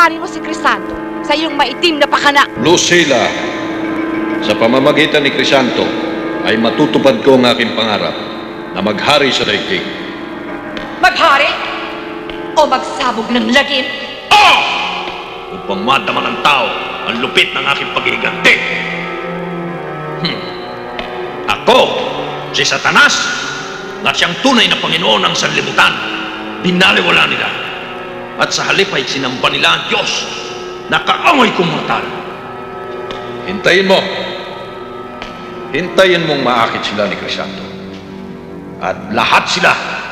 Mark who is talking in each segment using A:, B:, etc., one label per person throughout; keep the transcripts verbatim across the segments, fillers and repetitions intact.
A: Papasanin mo si Crisanto sa iyong maitim na pakana.
B: Lucila, sa pamamagitan ni Crisanto ay matutupad ko ang aking pangarap na maghari sa daigdig.
A: Maghari? O magsabog ng lagim?
C: Oh! Upang madama ng tao ang lupit ng aking paghihiganti. Hmm. Ako, si Satanas, na siyang tunay na Panginoon ng sanlibutan, binaliwala nila. At sa halip ay sinamba nila ang Diyos na kaaway kong mortal.
B: Hintayin mo. Hintayin mong maakit sila ni Crisanto.
C: At lahat sila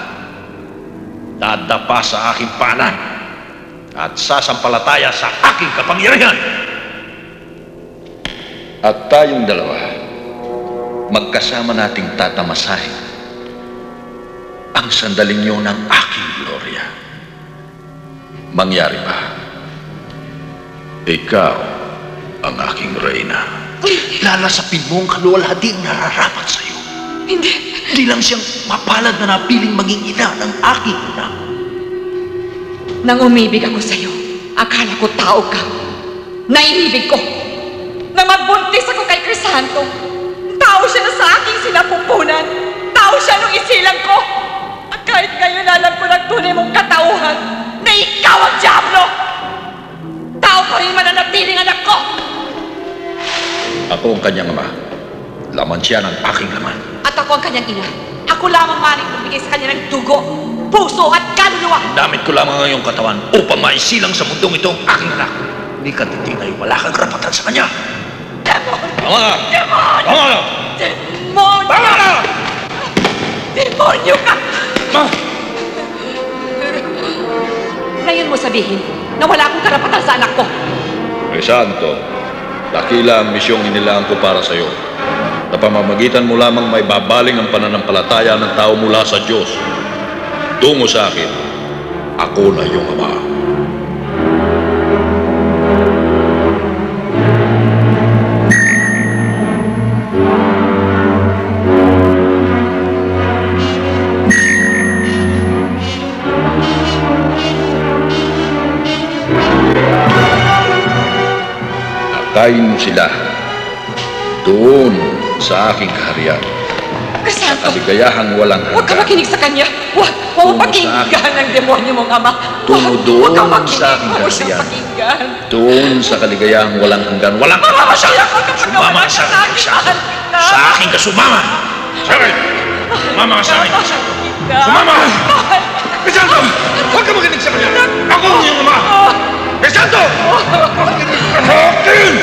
C: dadapa sa aking paanan at sasampalataya sa aking kapangyarihan.
B: At tayong dalawa, magkasama nating tatamasahin ang sandaling yun ng aking gloria. Mangyari ba? Ikaw ang aking reyna.
C: Lalasapin mo ang kaluwalhati ang nararapat sa iyo.
A: Hindi.
C: Hindi lang siyang mapalad na napiling maging ina ng aking ina.
A: Nang umibig ako sa iyo, akala ko tao ka. Naiibig ko. Na magbuntis ako kay Crisanto. Tao siya na sa aking sinapupunan. Tao siya nung isilang ko. At kahit ngayon alam ko ng tunay mong katauhan na ikaw ang Diablo. Tao pa rin mananatiling anak ko.
B: Ako ang kanyang ama. Laman siya ng aking laman.
A: At ako ang kanyang ina. Ako lamang maring bumigay sa kanya ng dugo, puso at kaluluwa.
C: Damit ko lamang ang iyong katawan upang maisilang sa mundong ito ang aking anak. Hindi ka titingay, wala kang karapatan sa kanya.
A: Demon!
C: Tama na!
A: Demon!
C: Tama na!
A: Demon!
C: Tama na!
A: Demonyo ka!
C: Ma!
A: Ngayon mo sabihin na wala akong karapatan sa anak ko.
B: Crisanto, dakila ang misyong inilaan ko para sa iyo. Sa pamamagitan mo lamang may babaling ang pananampalataya ng tao mula sa Diyos. Tungo sa akin, ako na iyong ama. Akayin mo sila doon sa aking kaharian. Sa
A: Crisanto!
B: kaligayahang walang
A: Huwag ka
B: hanggan.
A: makinig sa kanya! Huwag! Huwag mo
B: Tungo sa
A: pakinggan ang demonyo mong ama!
B: Tungo
A: Huwag!
B: doon
A: Huwag kang
B: sa
A: makinig!
B: aking
A: Huwag mo siyang
B: kaharian.
A: pakinggan!
B: Doon sa kaligayahang walang hanggan. Walang
A: Mamamatay ako kapag
C: Sumama
A: nawala
C: sa
A: ka sa
C: akin,
A: akin!
C: Crisanto.
A: Mahal kita!
C: Sa akin ka sumama! Sige! Sumama ka sa akin!
A: Mahal kita!
C: Sumama!
A: Mahal!
C: Crisanto! Huwag ka makinig sa kanya! Ako ang iyong ama! Crisanto! Makinig ka sa akin!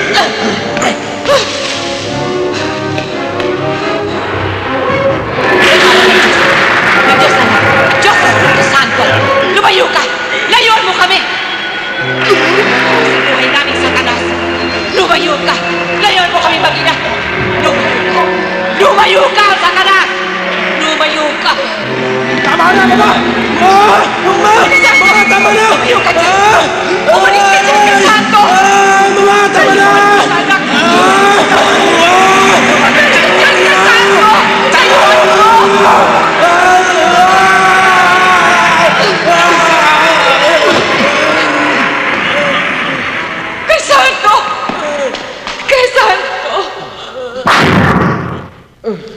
A: Diyos na! Diyos Espiritu Santo! Lumayo ka! Layuan mo kami! Sa buhay naming Satanas! Lumayo ka! Layuan mo kami mag-ina! Lumayo ka! Lumayo ka, Satanas! Lumayo ka!
C: Tama na, mama! Ah! Mama! Mama, tama na!
A: Lumayo ka dyan! Umalis ka dyan, Espiritu Santo!
C: Ah! Mama, tama na!
A: Anak!
C: Ah!
A: Umalis ka dyan, Espiritu Santo! Layuan mo! Crisanto! Crisanto!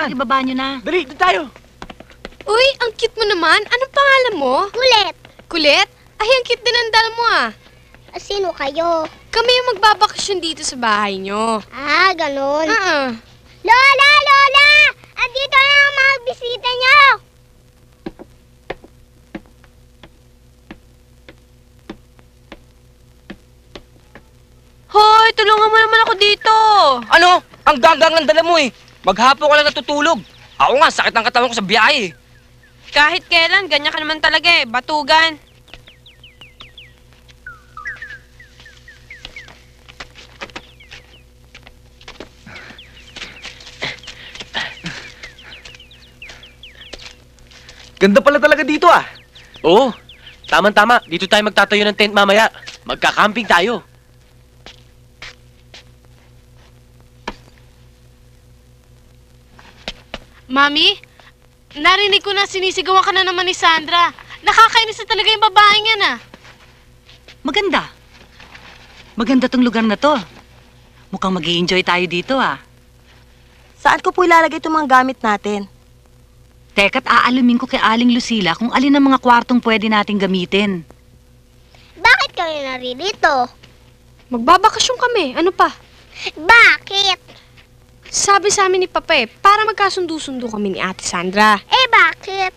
D: Saan?
E: Ibaba nyo na.
D: Dali, doon tayo.
F: Uy, ang cute mo naman. Anong pangalan mo?
G: Kulit.
F: Kulit? Ay, ang cute din ang dal mo ah.
G: Sino kayo?
F: Kami yung magbabakasyon dito sa bahay nyo.
G: Ah, ganun.
F: Ah,
G: Lola! Lola! Andito na ang mga bisita niyo!
E: Hoy, tulungan mo naman ako dito.
D: Ano? Ang ganggang ng dala mo eh. Maghapon ka lang natutulog. Ako nga, sakit ang katawan ko sa biyahe eh.
E: Kahit kailan, ganyan ka naman talaga eh. Batugan.
D: Ganda pala talaga dito ah. Oo, tama-tama. Dito tayo magtatayo ng tent mamaya. Magka-camping tayo.
F: Mami, narinig ko na sinisigawan ka na naman ni Sandra. Nakakainis na talaga yung babaeng yan ah.
H: Maganda. Maganda tong lugar na to. Mukhang mag enjoy tayo dito ah.
I: Saan ko po ilalagay itong mga gamit natin?
H: Teka't aalamin ko kay Aling Lucila kung alin ang mga kwartong pwede nating gamitin.
G: Bakit kayo naririto?
F: Magbabakasyon kami. Ano pa?
G: Bakit?
F: Sabi sa amin ni Papa eh, para magkasundo-sundo kami ni Ate Sandra.
G: Eh, bakit?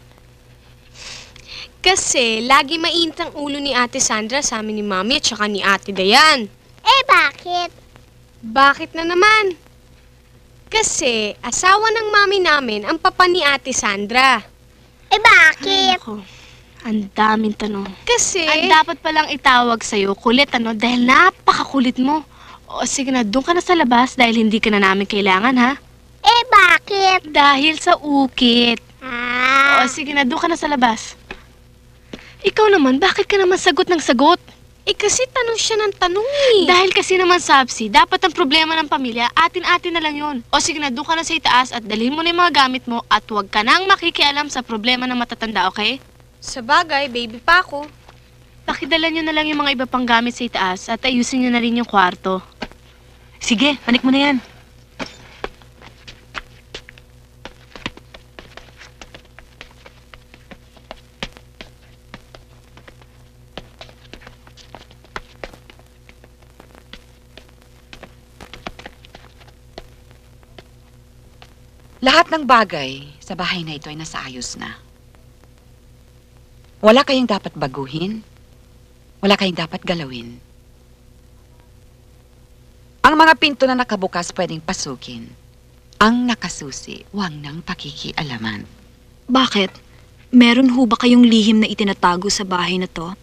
F: Kasi lagi mainit ang ulo ni Ate Sandra sa amin ni Mami at saka ni Ate Dayan.
G: Eh, bakit?
F: Bakit na naman? Kasi asawa ng mami namin ang papa ni Ate Sandra.
G: Eh, bakit?
F: Ako, ang daming tanong. Kasi...
J: Ang dapat palang itawag sa'yo, kulit ano, dahil napakakulit mo. O sige na, doon ka na sa labas dahil hindi ka na namin kailangan, ha?
G: Eh, bakit?
J: Dahil sa ukit.
G: Ah,
J: O sige na, doon ka na sa labas. Ikaw naman, bakit ka naman sagot ng sagot?
F: Eh kasi tanong siya ng tanong eh.
J: Dahil kasi naman, Sabsi, dapat ang problema ng pamilya, atin-atin na lang yun. O sige na, doon ka na sa itaas at dalhin mo na yung mga gamit mo at huwag ka nang makikialam sa problema ng matatanda, okay?
F: Sa bagay, baby pa ako.
J: Pakidala nyo na lang yung mga iba pang gamit sa itaas at ayusin nyo na rin yung kwarto.
H: Sige, panik mo na yan.
A: Lahat ng bagay sa bahay na ito ay nasa ayos na. Wala kayong dapat baguhin. Wala kayong dapat galawin. Ang mga pinto na nakabukas pwedeng pasukin. Ang nakasusi, huwag nang pakikialaman.
E: Bakit? Meron ho ba kayong lihim na itinatago sa bahay na to?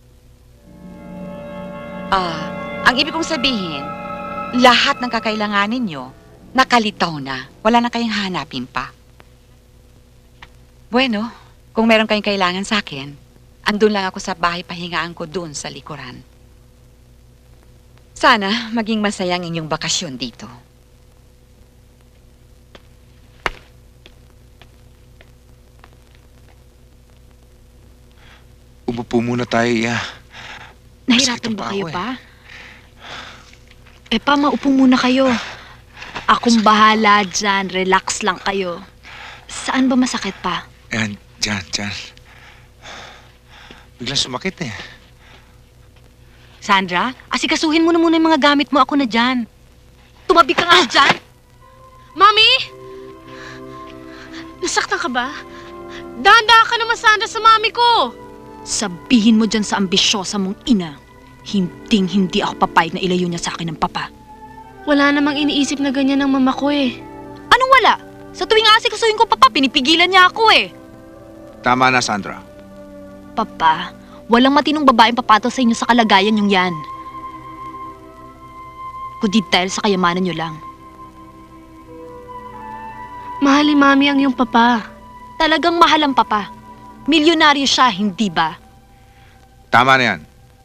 A: Ah, ang ibig kong sabihin, lahat ng kakailanganin nyo, nakalitaw na. Wala na kayong hanapin pa. Bueno, kung meron kayong kailangan sa akin, andun lang ako sa bahay pahingaan ko doon sa likuran. Sana maging masaya ang inyong bakasyon dito.
K: Umupo muna tayo, Iya.
E: Nahirapan
K: Masakit ang
E: ba
K: paa
E: kayo
K: ko, eh.
E: pa? Eh pa, maupo muna kayo. Akong bahala dyan. Relax lang kayo. Saan ba masakit pa?
K: Ayan, dyan, dyan. Biglang sumakit eh.
H: Sandra, asikasuhin mo na muna yung mga gamit mo. Ako na dyan. Tumabi ka nga dyan.
J: Mami! Nasaktan ka ba? Dahan-dahan ka naman, Sandra, sa mami ko!
E: Sabihin mo dyan sa ambisyosa mong ina, hinding hindi ako papayag na ilayo niya sa akin ng papa.
J: Wala namang iniisip na ganyan ng mama ko eh.
E: Anong wala? Sa tuwing asikasuhin ko papa, pinipigilan niya ako eh.
K: Tama na, Sandra.
E: Papa, walang matinong babaeng papatol sa inyo sa kalagayan yung yan. Kundi dahil sa kayamanan niyo lang.
J: Mahal ni mami ang iyong papa.
E: Talagang mahal ang papa. Milyonaryo siya, hindi ba?
K: Tama na yan.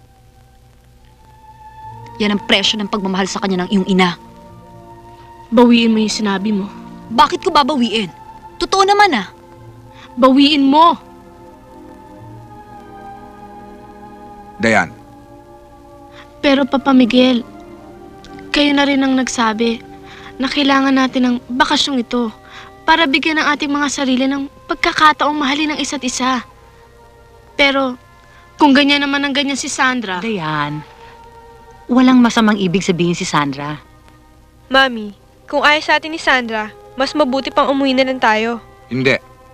E: Yan ang presyo ng pagmamahal sa kanya ng iyong ina.
J: Bawiin mo yung sinabi mo.
E: Bakit ko babawiin? Totoo naman ah.
J: Bawiin mo!
K: Dayan,
J: Pero Papa Miguel, kayo na rin ang nagsabi na kailangan natin ng bakasyong ito para bigyan ng ating mga sarili ng pagkakataong mahalin ng isa't isa. Pero, kung ganyan naman ang ganyan si Sandra...
H: Dayan, walang masamang ibig sabihin si Sandra.
L: Mami, kung ayos sa atin ni Sandra, mas mabuti pang umuwi na lang tayo.
K: Hindi.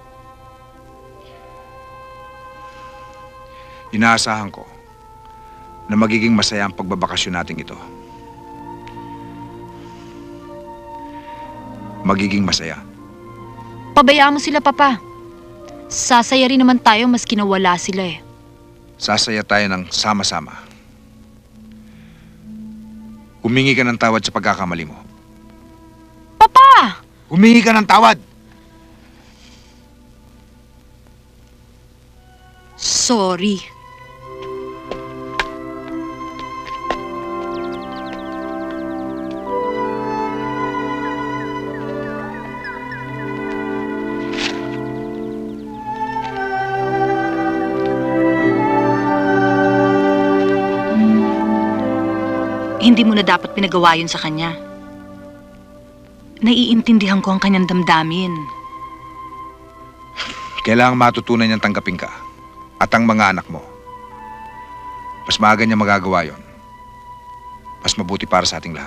K: Inaasahan ko na magiging masaya ang pagbabakasyon natin ito. Magiging masaya.
E: Pabayaan mo sila, Papa. Sasaya rin naman tayo maski nawala sila eh.
K: Sasaya tayo ng sama-sama. Humingi ka ng tawad sa pagkakamali mo.
E: Papa!
K: Humingi ka ng tawad!
E: Sorry.
H: Hindi mo na dapat pinagawa yun sa kanya. Naiintindihan ko ang kanyang damdamin.
K: Kailangang matutunan niyang tanggapin ka at ang mga anak mo. Mas maaga niya magagawa yon. Mas mabuti para sa ating lahat.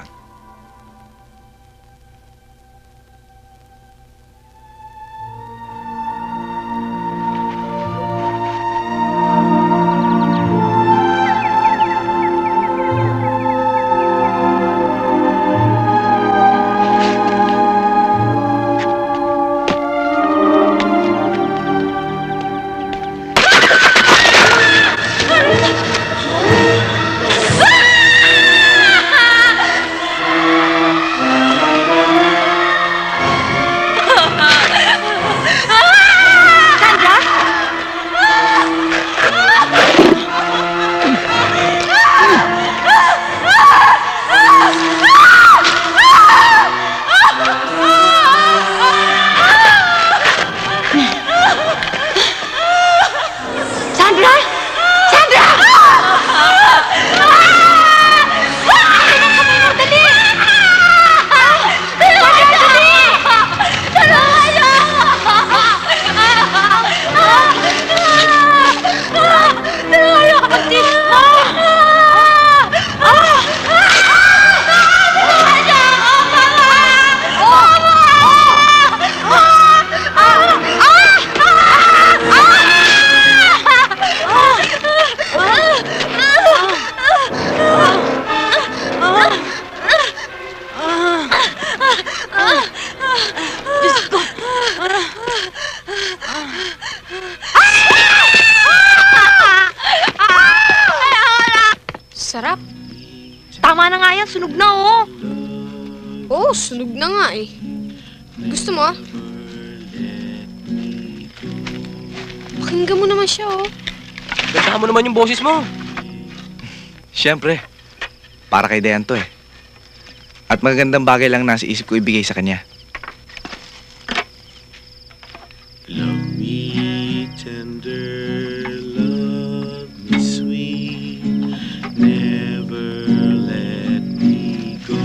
F: Sarap.
L: Tama na nga yan, sunog na oh.
F: Oo, sunog na nga eh. Gusto mo? Pakinggan mo naman siya oh.
D: Gantahan mo naman yung boses mo.
M: Siyempre, para kay Dayan to eh. At magagandang bagay lang nasa isip ko ibigay sa kanya.
N: Love me tender, love me sweet, never let me go.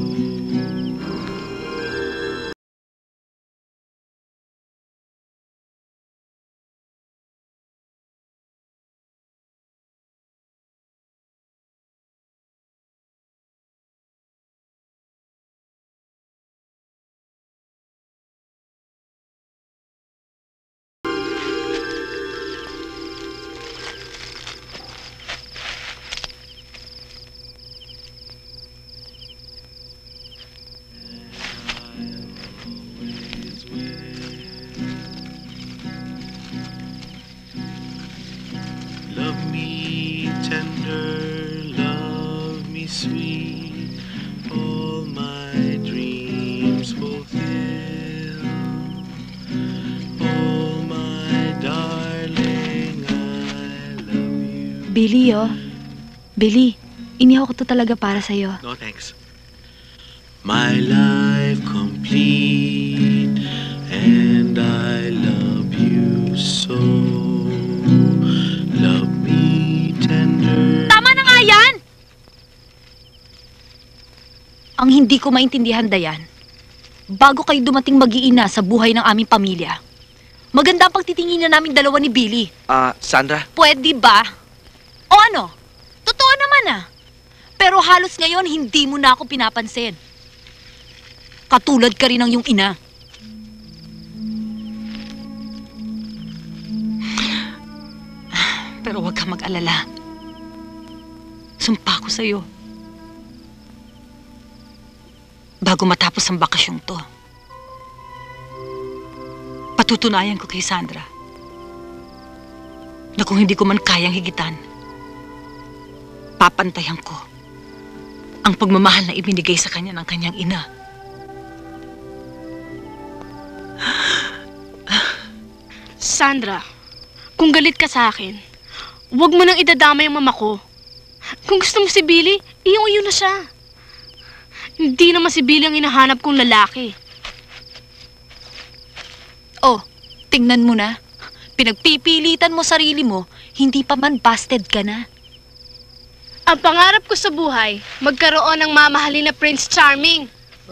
N: Love me tender, love me sweet, all my dreams fulfill. Oh my darling, I love you.
E: Billy, oh. Billy, inihaw ko to talaga para sa'yo.
N: No thanks. My life complete, and I love you so. Love me tender.
E: Tama na nga yan! Ang hindi ko maintindihan, Dayan, bago kayo dumating mag-iina sa buhay ng aming pamilya, maganda ang pagtitingin na namin dalawa ni Billy.
M: Ah, Sandra?
E: Pwede ba? O ano? Totoo naman ah. Pero halos ngayon hindi mo na ako pinapansin. Katulad ka rin ng iyong ina. Pero huwag kang mag-alala. Sumpa ko sa'yo. Bago matapos ang bakasyong to, patutunayan ko kay Sandra na kung hindi ko man kayang higitan, papantayan ko ang pagmamahal na ibinigay sa kanya ng kanyang ina.
J: Sandra, kung galit ka sa akin, huwag mo nang idadama yung mama ko. Kung gusto mo si Billy, iyong-iyo na siya. Hindi naman si Billy ang hinahanap kong lalaki.
E: Oh, tingnan mo na. Pinagpipilitan mo sarili mo, hindi pa man busted ka na.
J: Ang pangarap ko sa buhay, magkaroon ng mamahalin na Prince Charming.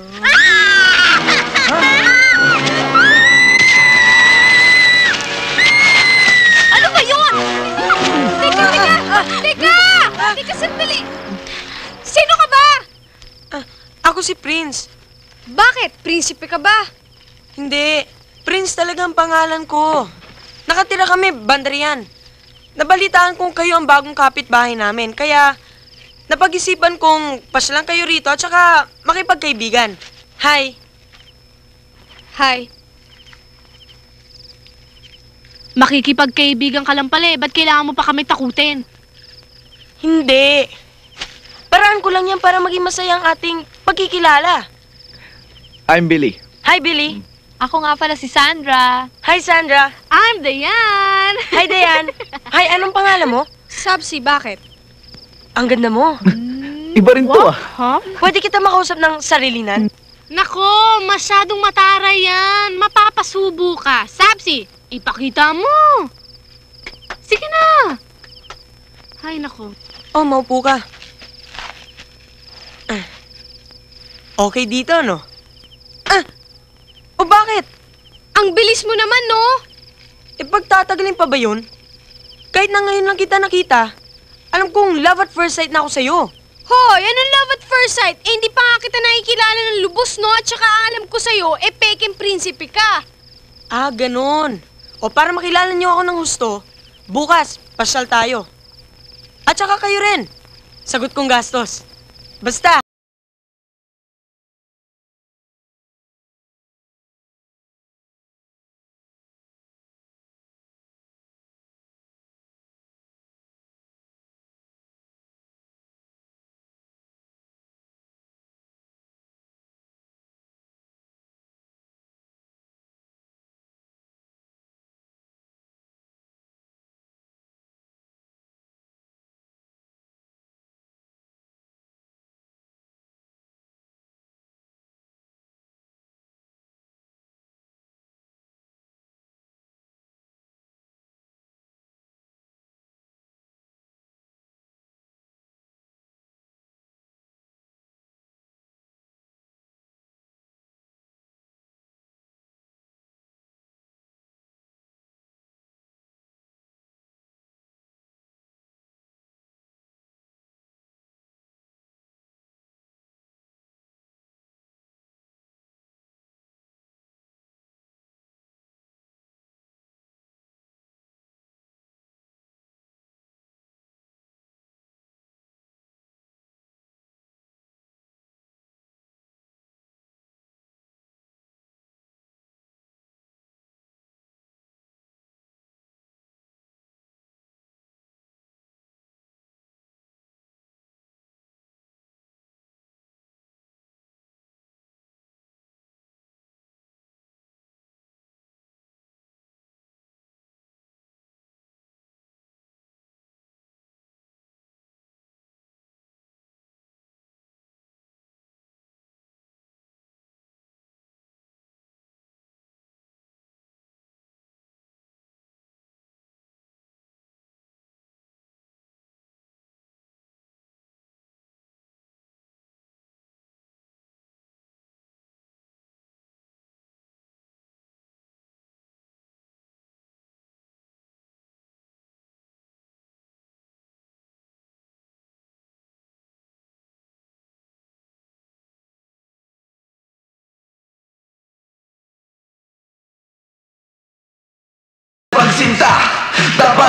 E: Ano ba yun?
F: Teka, teka! Teka! Teka, sandali! Sino ka ba?
O: Ako si Prince.
F: Bakit? Prinsipe ka ba?
O: Hindi. Prince talaga ang pangalan ko. Nakatira kami, Bandarian. Nabalitaan kong kayo ang bagong kapitbahay namin, kaya napag-isipan kong pasyalan kayo rito at saka makipagkaibigan. Hi.
F: Hi.
J: Makikipagkaibigan ka lang pala eh. Ba't kailangan mo pa kami takutin?
O: Hindi. Paraan ko lang yan para maging masaya ang ating pagkikilala.
M: I'm Billy.
O: Hi, Billy.
E: Ako nga pala si Sandra.
O: Hi, Sandra.
J: I'm Dayan.
O: Hi, Dayan. Hi, anong pangalan mo?
F: Sabsi, bakit?
O: Ang ganda mo.
M: Iba rin to ah.
J: Huh?
O: Pwede kita makausap ng sarilinan?
J: Nako, masyadong mataray yan. Mapapasubo ka. Sabsi, ipakita mo. Sige na. Ay, nako.
O: Oh, maupo ka. Ah. Okay dito, no? Ah! O bakit?
F: Ang bilis mo naman, no?
O: E pagtatagalin pa ba yun? Kahit na ngayon lang kita nakita, alam kong love at first sight na ako sa'yo.
F: Hoy, anong love at first sight? Eh, hindi pa nga kita nakikilala ng lubos, no? At saka ang alam ko sa'yo, eh, peking prinsipe ka.
O: Ah, ganun. O para makilala niyo ako ng husto, bukas, pasyal tayo. At saka kayo rin. Sagot kong gastos. Basta,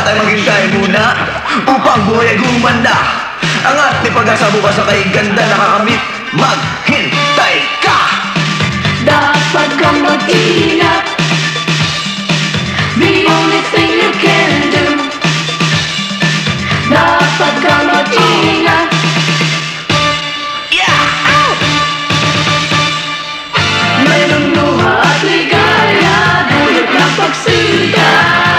P: ay maghintay muna upang buhay ay gumanda. Angat ni pag-asa bukas sa kay ganda nakakamit. Maghintay ka!
Q: Dapat kang mag-ingat. The only thing you can do. Dapat kang mag-ingat.
P: Yeah! Ow!
Q: Mayroong luha at ligaya, dulot ng pagsinta.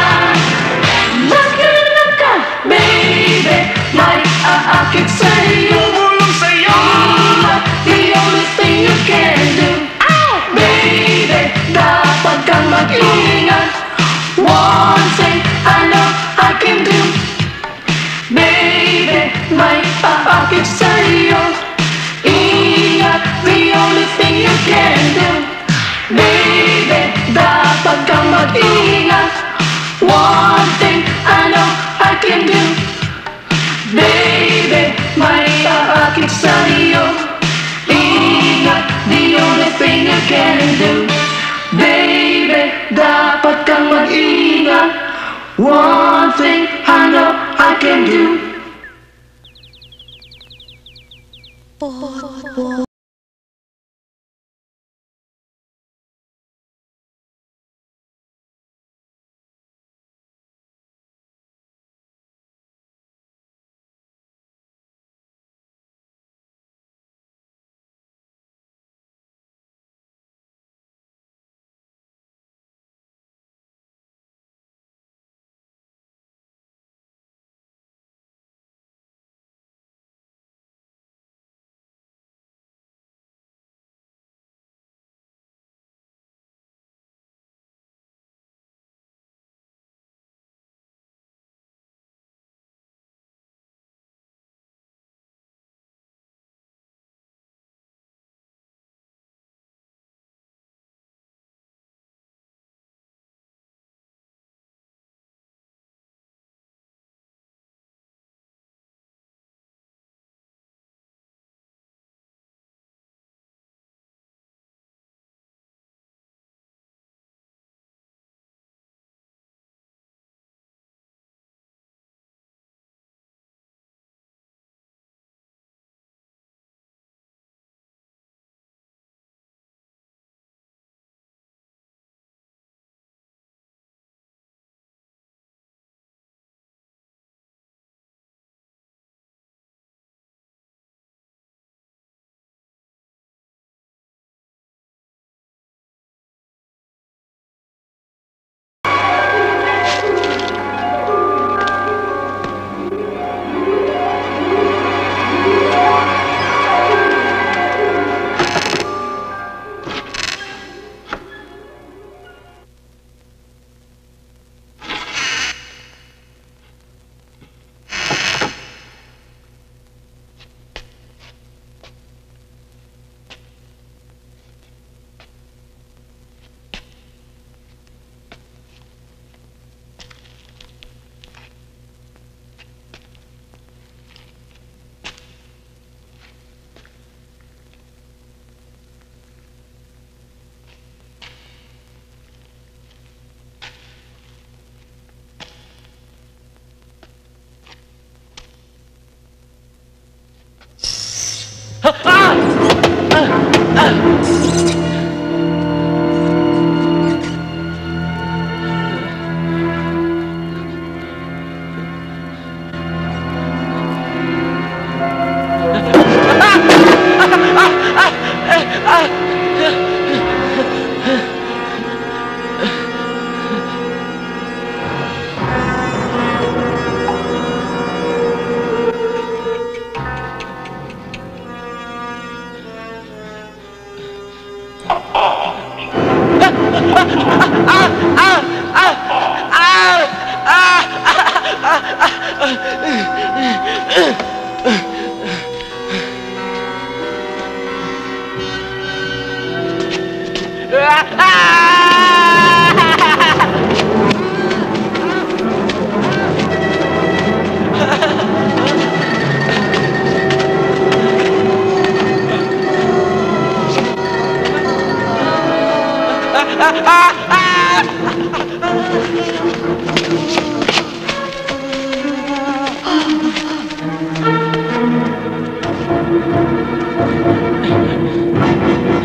Q: Mag-ingat ka, baby, may aakit sa'yo.
P: Bubulong sa'yo!
Q: Ingat, the only thing you can do.
P: Ow!
Q: Baby, dapat kang mag-ingat. One thing I know I can do. Baby, may paakit sa'yo. Ingat, the only thing you can do. Baby, dapat kang mag-ingat. One thing I know I can do. Baby, may paakit sa'yo. Ingat, the only thing you can do. Baby, dapat kang mag-ingat. One thing I know I can do.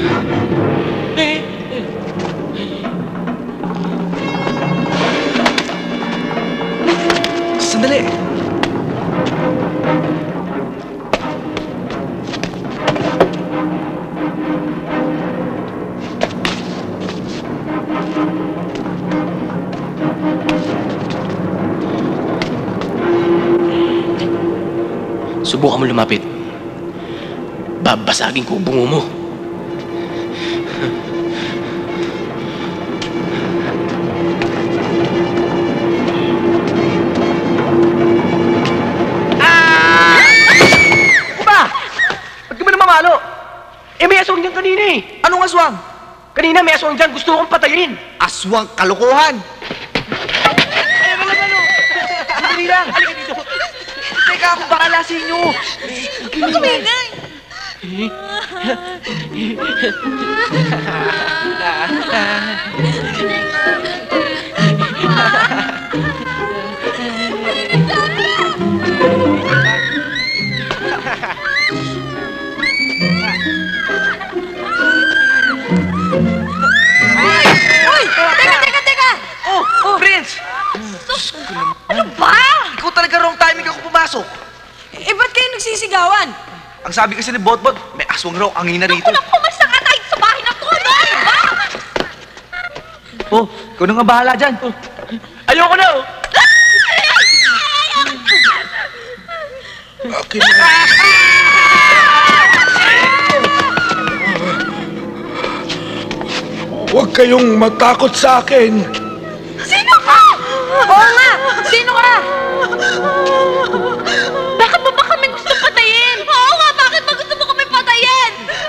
M: Sandali!
D: Subukan mo lumapit. Babasagin ko ang bungo mo. Ba't ka ba namamalo? Eh, may aswang dyan kanina eh.
M: Anong aswang?
D: Kanina may aswang dyan. Gusto kong patayin.
M: Aswang kalokohan! Sandali lang! Halika dito! Teka, ako bakala sa inyo!
Q: Tumingay!
O: Uy! Teka, teka, teka!
M: Oh, oh, Prince!
O: Ano ba?
M: Ikaw talaga wrong timing ako pumasok.
O: Eh, ba't kayo nagsisigawan?
M: Ang sabi kasi ni Botbot, may aswang raw ang ina rito.
E: Naku, pumasa ka tayo sa bahay na to! Ano ba?
M: Oh, ikaw na nga bahala dyan.
D: Ayoko na oh!
B: Akin na. Huwag kayong matakot sa akin.
E: Sino ka?
O: Oo nga! Sino ka?
E: Bakit mo ba kami gusto patayin? Oo nga, bakit ba gusto mo kami patayin?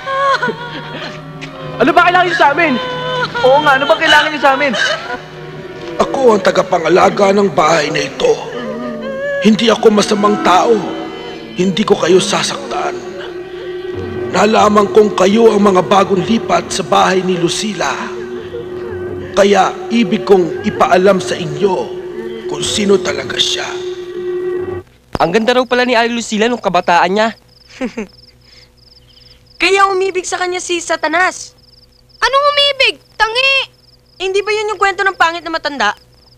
D: Ano ba kailangan niyo sa amin?
M: Oo nga, ano ba kailangan niyo sa amin?
B: Ako ang tagapangalaga ng bahay na ito. Hindi ako masamang tao. Hindi ko kayo sasaktan. Nalaman kong kayo ang mga bagong lipat sa bahay ni Lucila. Kaya ibig kong ipaalam sa inyo kung sino talaga siya.
O: Ang ganda raw pala ni Ali Lucila nung kabataan niya. Kaya umibig sa kanya si Satanas.
F: Anong umibig? Tangi!
O: Eh, hindi ba yun yung kwento ng pangit na matanda?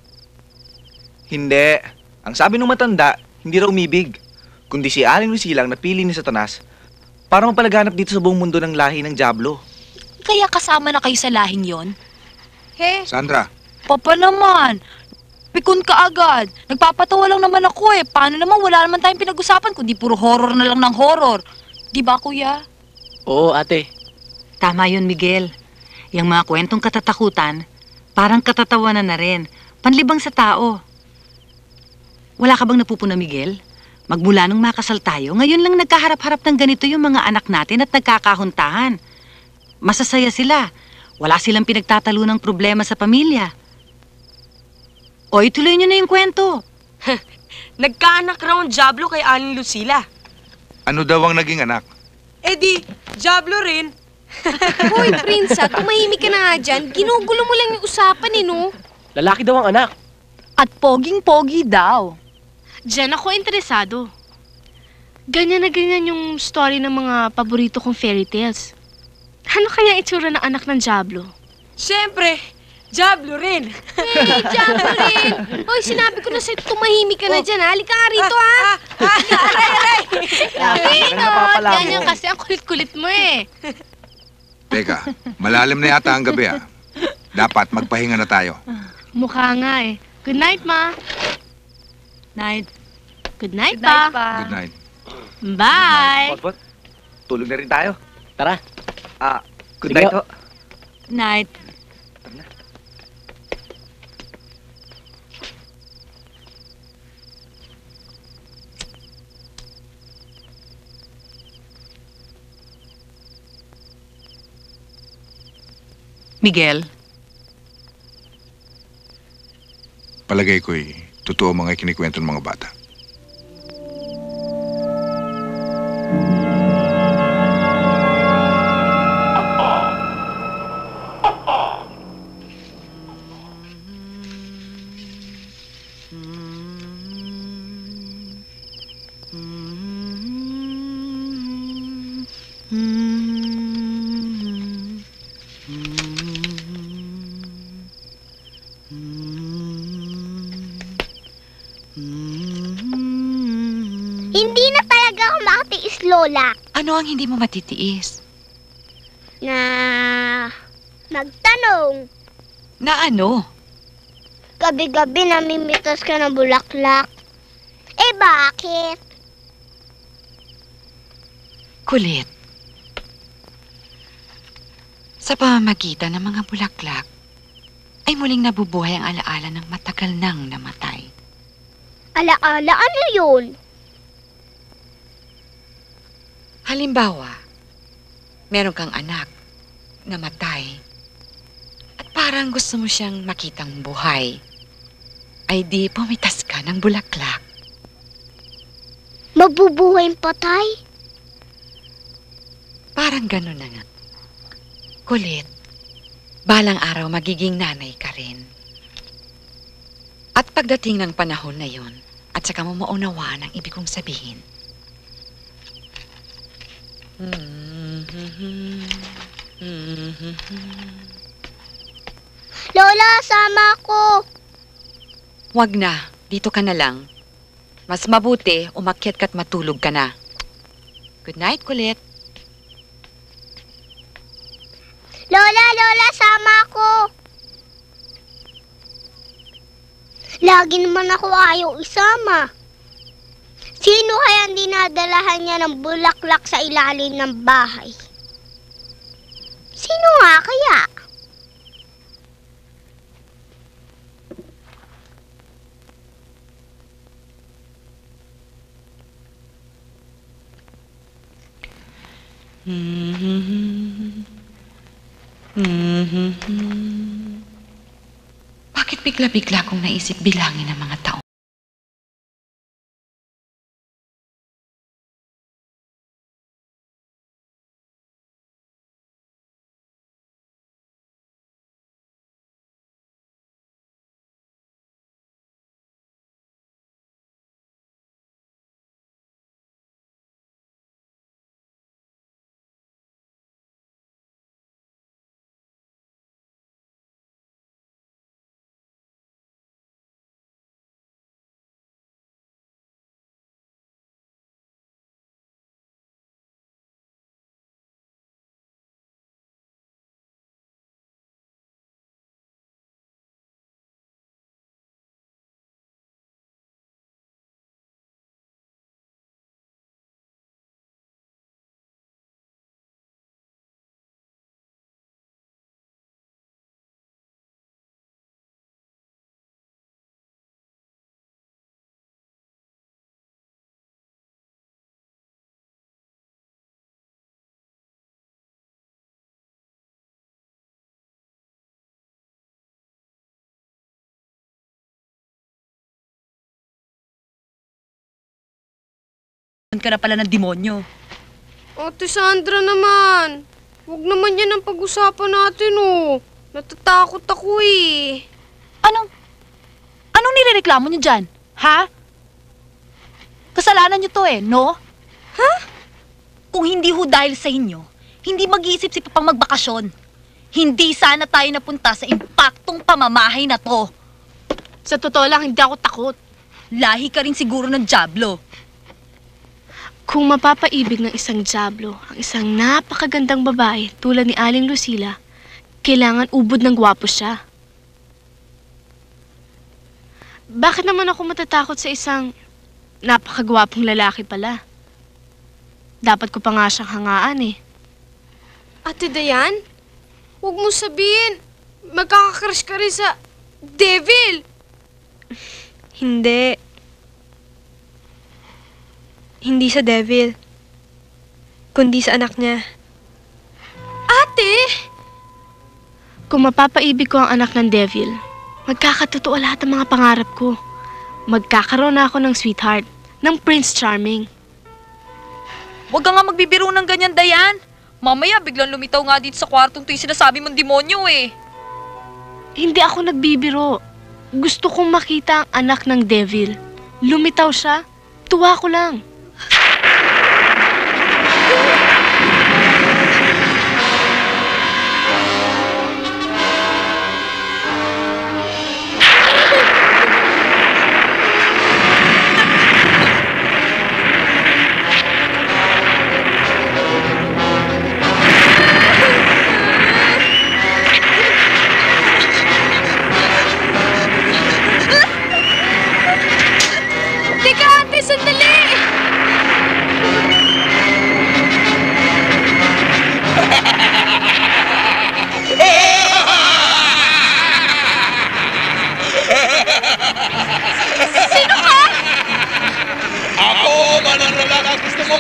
M: Hindi. Ang sabi ng matanda, hindi raw umibig. Kundi si Aling Lucila ang napili ni Satanas para mapalaganap dito sa buong mundo ng lahi ng Diablo.
E: Kaya kasama na kayo sa lahing yon?
F: He?
K: Sandra,
E: Papa naman, pikon ka agad. Nagpapatawa lang naman ako eh. Paano naman wala naman tayong pinag-usapan kundi puro horror na lang ng horror. Di ba, kuya?
D: Oo, ate.
H: Tama yun, Miguel. Yung mga kwentong katatakutan, parang katatawanan na rin. Panlibang sa tao. Wala ka bang napupuna, Miguel? Magmula nung makasal tayo, ngayon lang nagkaharap-harap ng ganito yung mga anak natin at nagkakahuntahan. Masasaya sila. Wala silang pinagtatalo ng problema sa pamilya. O, ituloy nyo na yung kwento.
O: Nagkaanak raw ang Diablo kay Aling Lucila.
K: ano daw ang naging anak?
O: Eh di, Diablo rin.
F: Hoy, Prinsa, tumahimik ka na nga dyan. Ginugulo mo lang yung usapan eh, no?
D: Lalaki daw ang anak.
E: At poging-pogi daw.
J: Diyan ako interesado. Ganyan na ganyan yung story ng mga paborito kong fairy tales. Ano kaya itsura ng anak ng Diablo?
O: Siyempre, Diablo rin.
F: Hey, Diablo rin! Hoy, sinabi ko na sa'yo, tumahimik ka na dyan, ha? Halika nga rito, ha?
O: Aray, aray!
J: Pinot! Ganyan kasi ang kulit-kulit mo eh.
K: Teka, malalim na yata ang gabi ah. Dapat magpahinga na tayo.
J: Mukha nga eh. Good night, Ma.
H: Night.
J: Good night,
E: Good night,
J: Pa.
E: pa.
K: Good night.
J: Bye.
M: Botbot, tulog na rin tayo.
D: Tara.
M: Ah, good
D: Sige
M: night
D: ho.
M: ho.
H: Night. Miguel,
K: Palagay ko'y totoo mga ikinikwento ng mga bata.
G: ako makatiis, Lola.
A: Ano ang hindi mo matitiis?
G: Na magtanong.
A: Na ano?
G: Gabi-gabi namimitas ka ng bulaklak. Eh, bakit?
A: Kulit. Sa pamamagitan ng mga bulaklak, ay muling nabubuhay ang alaala ng matagal nang namatay.
G: Alaala, ano yun?
A: Halimbawa, meron kang anak, namatay, at parang gusto mo siyang makitang buhay, ay di pumitas ka ng bulaklak.
G: Mabubuhay ang patay?
A: Parang ganun na nga. Kulit, balang araw magiging nanay ka rin. At pagdating ng panahon na yon, at saka mo maunawaan ang ibig kong sabihin.
G: Lola, sama ako.
A: Wag na, dito ka na lang. Mas mabuti, umakyat ka't matulog ka na. Good night, Kulit.
G: Lola, Lola, sama ako. Lagi naman ako ayaw isama. Sino kaya dinadalahan niya ng bulaklak sa ilalim ng bahay? Sino nga kaya?
A: Bakit bigla-bigla kong naisip bilangin ang mga taon?
H: ka na pala ng demonyo.
F: Ate Sandra naman. Huwag naman yan ang pag-usapan natin, oh. Natatakot ako, eh.
E: Anong, anong nirereklamo niyo dyan? Ha? Kasalanan niyo to eh, no?
F: Ha?
E: Kung hindi ho dahil sa inyo, hindi mag-iisip si Papang magbakasyon. Hindi sana tayo napunta sa impaktong pamamahay na to.
J: Sa totoo lang, hindi ako takot.
E: Lahi ka rin siguro ng Diablo.
J: Kung mapapaibig ng isang Diablo ang isang napakagandang babae tulad ni Aling Lucila, kailangan ubod ng gwapo siya. Bakit naman ako matatakot sa isang napakagwapong lalaki pala? Dapat ko pa nga siyang hangaan eh.
F: Ate Dayan, huwag mo sabihin, magkakakrush ka rin sa devil.
L: Hindi. Hindi sa devil. Kundi sa anak niya.
F: Ate!
J: Kung mapapaibig ko ang anak ng devil, magkakatotoo lahat ng mga pangarap ko. Magkakaroon na ako ng sweetheart, ng Prince Charming.
E: Huwag ka nga magbibiro ng ganyan, Dayan. Mamaya biglang lumitaw nga dito sa kwartong to yung sinasabi mong demonyo eh.
J: Hindi ako nagbibiro. Gusto kong makita ang anak ng devil. Lumitaw siya, tuwa ko lang.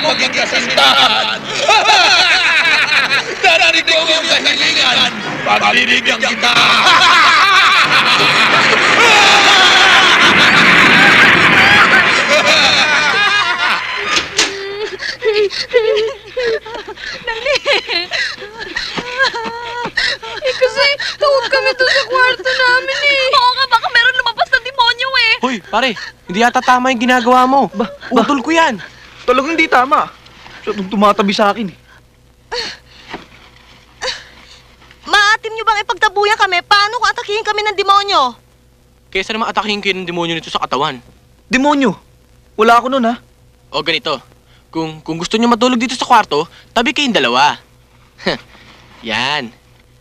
B: maging kasintahan. Narinig ko ang iyong kahilingan. Pagbibigyan kita.
F: Dali! Eh kasi, tawag kami doon sa kwarto namin eh.
E: Oo nga, baka meron lumabas na demonyo eh.
D: Hoy, pare, hindi yata tama yung ginagawa mo. Ba, Utol ko yan.
M: Talagang hindi tama. Siya itong tumatabi sa akin eh.
I: Maatim nyo bang ipagtabuyan kami? Paano kung atakihin kami ng demonyo?
D: Kesa naman atakihin kayo ng demonyo nito sa katawan.
M: Demonyo? Wala ako nun ha.
D: O ganito, kung, kung gusto nyo matulog dito sa kwarto, tabi kayong dalawa. Yan.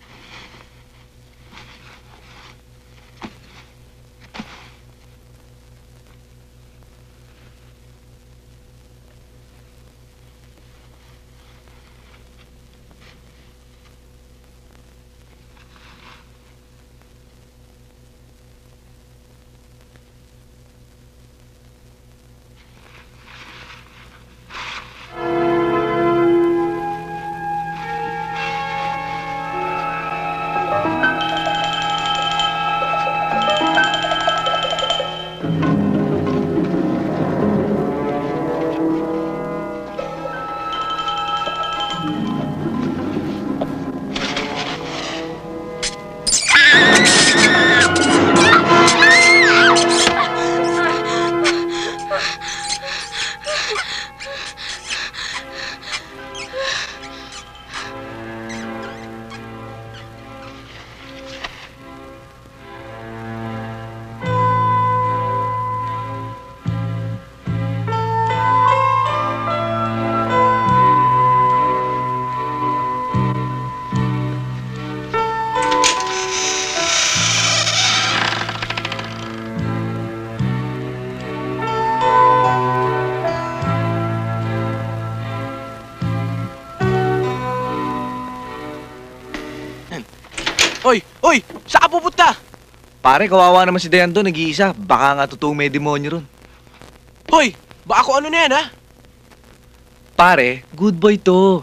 D: Oy! Oy! Saan ka pupunta?
M: Pare, kawawa naman si Dayan doon, nag-iisa. Baka nga totoong may demonyo ron.
D: Hoy! Baka kung ano na yan, ha?
M: Pare, good boy to.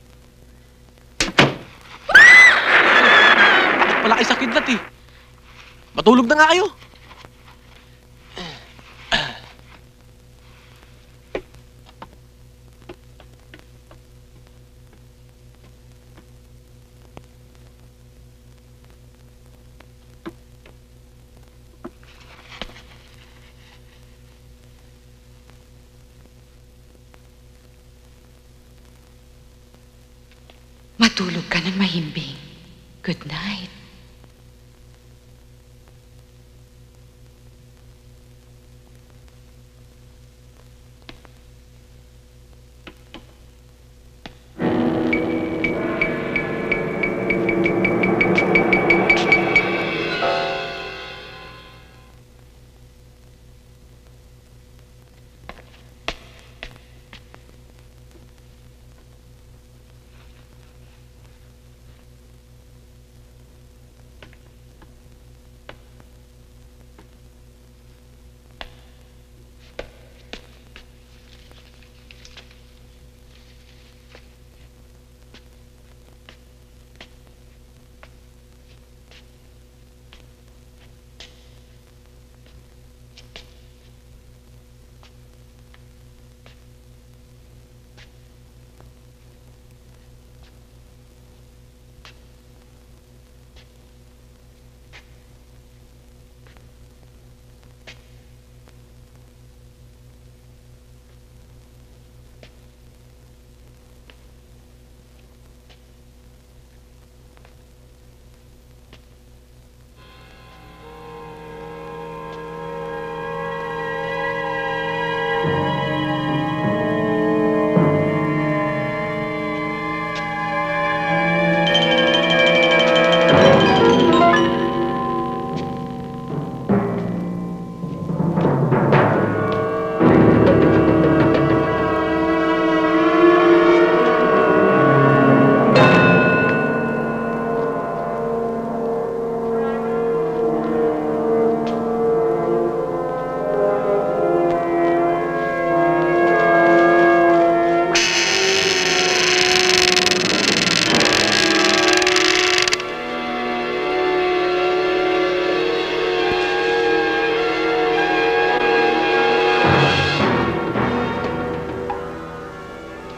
D: Takot pala kayo sa kidlat, eh. Matulog na nga kayo.
A: Matulog ka ng mahimbing. Good night.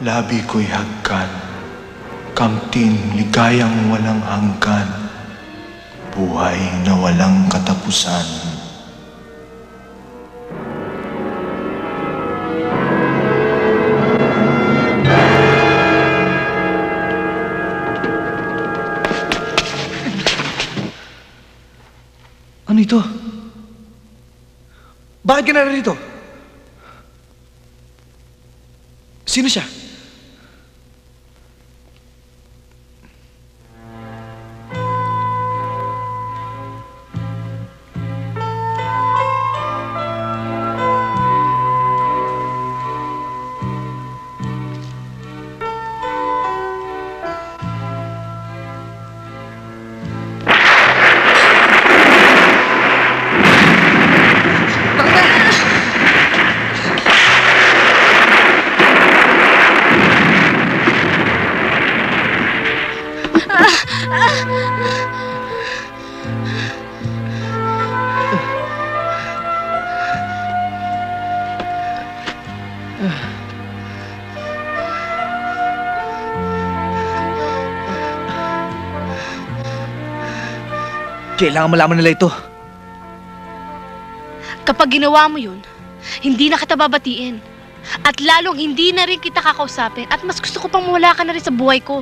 R: labi ko'y hagkan, kamtin ligayang walang hanggan, buhay na walang katapusan.
M: Ano ito? Bakit ka narito? Sino siya? Kailangan malaman nila ito.
J: Kapag ginawa mo yun, hindi na kita babatiin. At lalong hindi na rin kita kakausapin. At mas gusto ko pang mawala ka na rin sa buhay ko.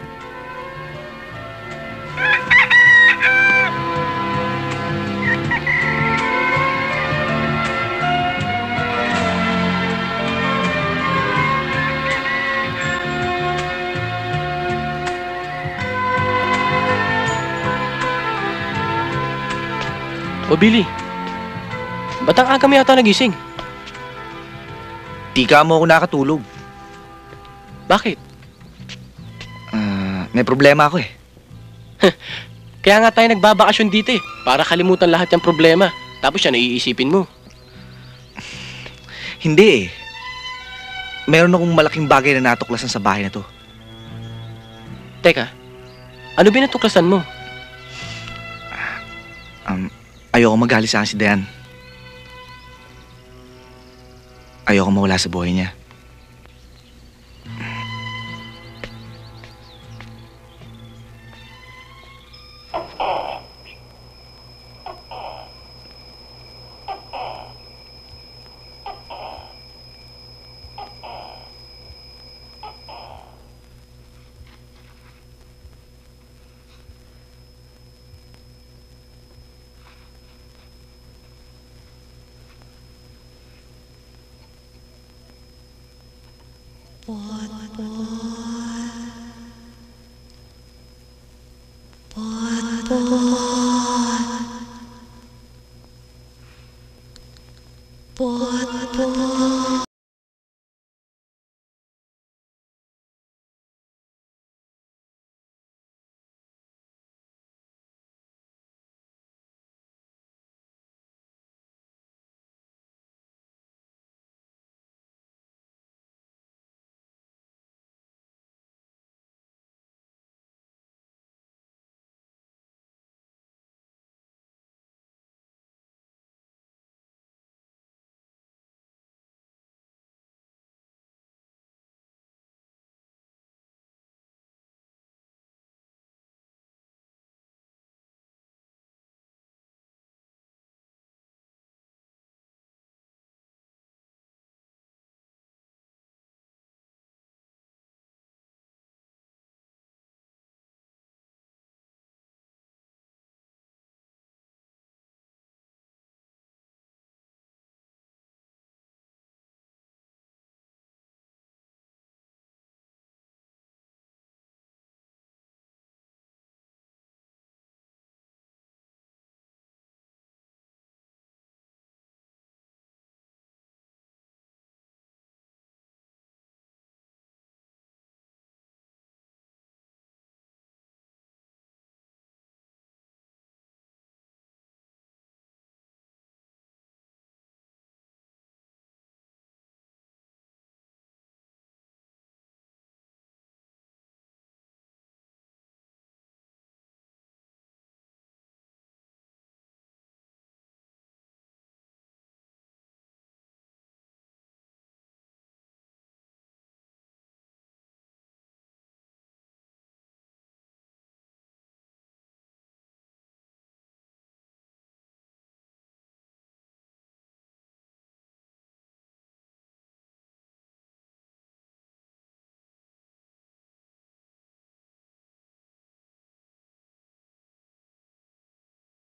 D: O Billy, ba't ang aga mo yata nagising?
M: Di ka mo ako nakatulog.
D: Bakit?
M: Ah, may problema ako eh.
D: Kaya nga tayo nagbabakasyon dito eh, para kalimutan lahat yung problema. Tapos yan, naiisipin mo.
M: Hindi eh. Meron akong malaking bagay na natuklasan sa bahay na to.
D: Teka, ano binatuklasan mo?
M: Um, ayoko maghali sa akin si Dayan. Ayoko mawala sa buhay niya.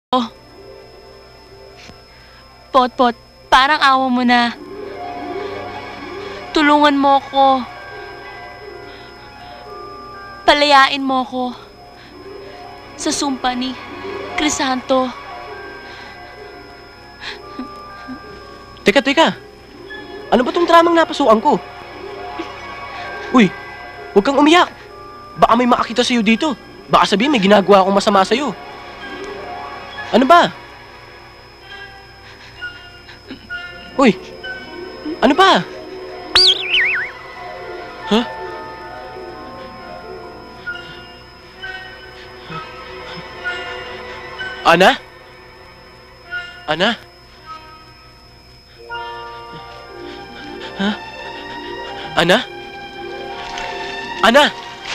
J: Pot-pot, parang awa mo na. Tulungan mo ko. Palayain mo ko. Sa sumpa ni Crisanto.
D: Teka, teka. Ano ba tong dramang napasukan ko? Uy, huwag kang umiyak. Baka may makakita sa'yo dito. Baka sabihin may ginagawa akong masama sa'yo. Ano ba? Uy, ano ba? Huh? Ana? Ana? Huh? Ana? Ana?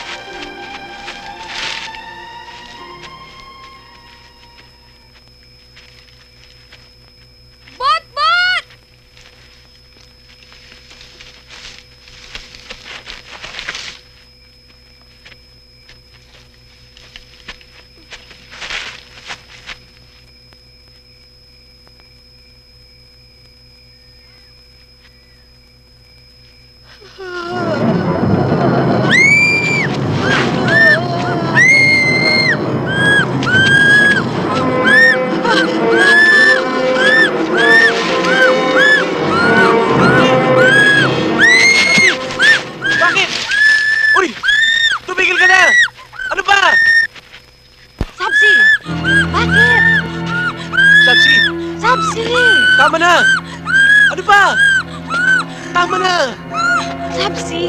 D: Tama na! Ano ba? Tama na!
H: Sabsi!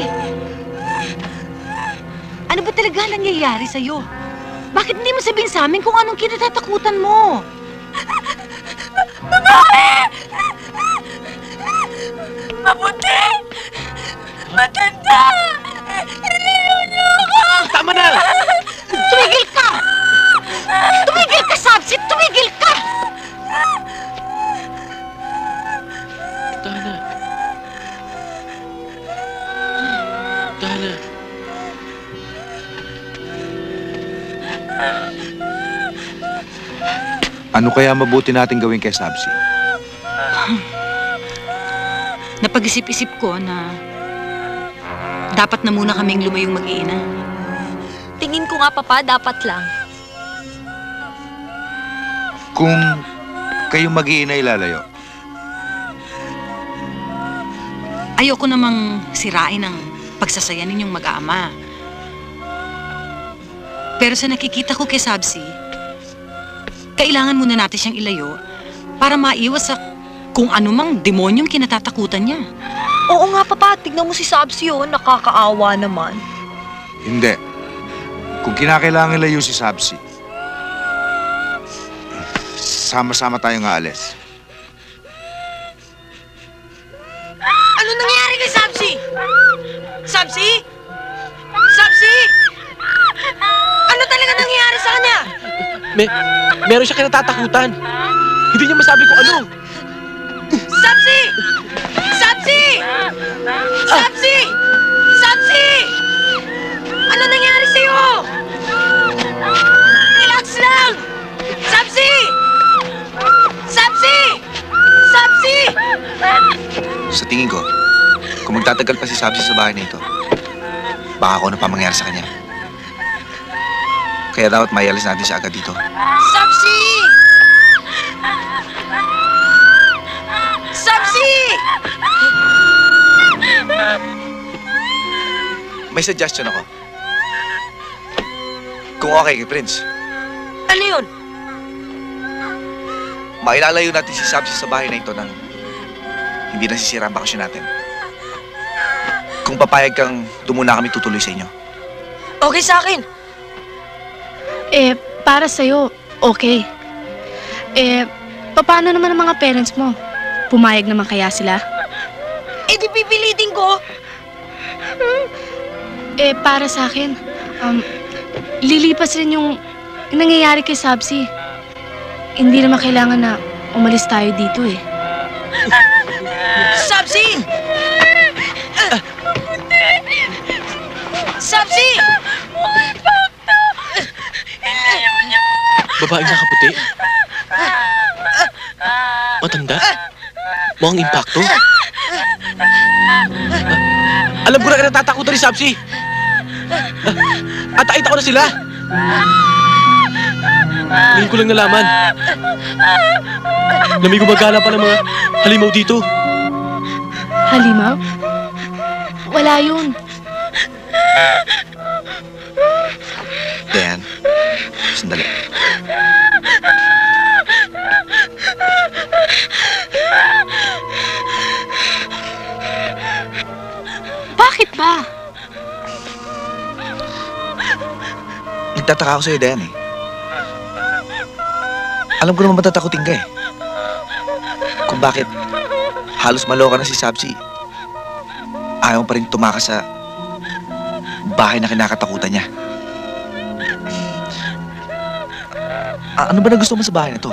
H: Ano ba talaga nangyayari sa'yo? Bakit hindi mo sabihin sa amin kung anong kinatatakutan mo?
Q: Babae! Maputi! Matanda! Iniwan niyo ako!
D: Tama na!
H: Tumigil ka! Tumigil ka, Sabsi! Tumigil ka!
D: Dana. Dana.
K: Ano kaya mabuti natin gawin kay Sabsi?
H: Napag-isip-isip ko na dapat na muna kaming lumayong mag-iina.
E: Tingin ko nga, Papa, dapat lang.
K: Kung kayo mag-iina ilalayo,
H: ayoko namang sirain ang pagsasaya ninyong mag-aama. Pero sa nakikita ko kay Sabsi, kailangan muna natin siyang ilayo para maiwas sa kung anumang demonyong kinatatakutan niya.
E: Oo nga, Papa. Tignan mo si Sabsi, oh. Nakakaawa naman.
K: hindi. Kung kinakailangan ilayo si Sabsi, sama-sama tayong aalis.
O: Ano nangyari kay Sabsi? Sabsi? Sabsi? Ano talaga nangyari sa kanya?
D: May, meron siya kinatatakutan. Hindi niya masabi kung ano.
O: Sabsi! Sabsi! Sabsi! Sabsi! Ano nangyari sa'yo? Relax lang! Sabsi! Sabsi! Sabsi!
K: Sa tingin ko, kung magtatagal pa si Sabsi sa bahay na ito, baka ako na pa mangyari sa kanya. Kaya dapat maialis natin siya agad dito.
O: Sabsi! Sabsi!
K: May suggestion ako. Kung okay kay Prince,
O: Ano yun?
K: mailalayo natin si Sabsi sa bahay na ito nang hindi nasisira ang bakasyon natin. Kung papayag kang dumuna kami tutuloy sa inyo.
O: Okay sa akin.
J: Eh, para sa'yo, okay. Eh, paano naman ang mga parents mo? Pumayag naman kaya sila?
O: Eh, di pipilitin ko.
J: Eh, para sa akin, um, lilipas rin yung nangyayari kay Sabsi. Hindi naman kailangan na umalis tayo dito eh.
O: Sabsi! Sabsi!
D: Babaeng nakaputi? Matanda? Mukhang impacto? Ah, alam ko na ka natatakutan ni Sabsi. Ah, atakita ko na sila. Ngayon ko lang nalaman na may gumagala pa ng mga halimaw dito.
J: Halimaw? Wala yun.
M: Dayan, sandali.
J: Bakit ba?
M: Nagtataka ako sa'yo, Dayan eh. Alam ko naman matatakutin ka eh. Kung bakit halos maloka na si Sabsi, ayaw pa rin tumakas sa bahay na kinakatakutan niya. A- ano ba na gusto mo sa bahay na to?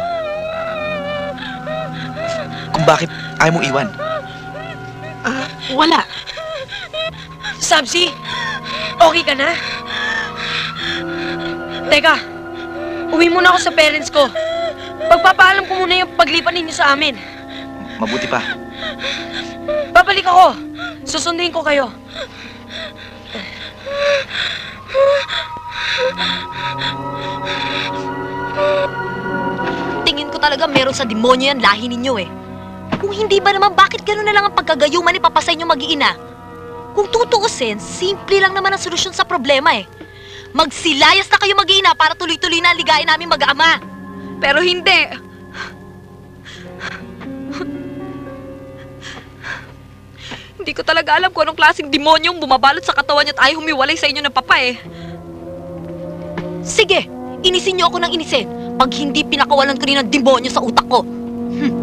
M: Kung bakit ayaw mong iwan?
O: Ah,
J: wala.
O: Sabsi, okay ka na? Teka, uwi muna ako sa parents ko. Pagpapaalam ko muna yung paglipat ninyo sa amin.
M: Mabuti pa.
O: Babalik ako. Susunduin ko kayo.
E: Tingin ko talaga meron sa demonyo yan lahi ninyo eh. Kung hindi ba naman, bakit gano'n na lang ang pagkagayuman ni Papa sa inyo mag-iina? Kung tutuusin, simple lang naman ang solusyon sa problema eh. Magsilayas na kayo mag-iina para tuloy-tuloy na ang ligayan namin mag-ama.
A: Pero hindi. Hindi ko talaga alam kung anong klaseng demonyong bumabalot sa katawan niyo at ayaw humiwalay sa inyo ng papa eh.
E: Sige, inisin niyo ako ng inisin. Pag hindi pinakawalan ko rin ng demonyo sa utak ko. Hmm.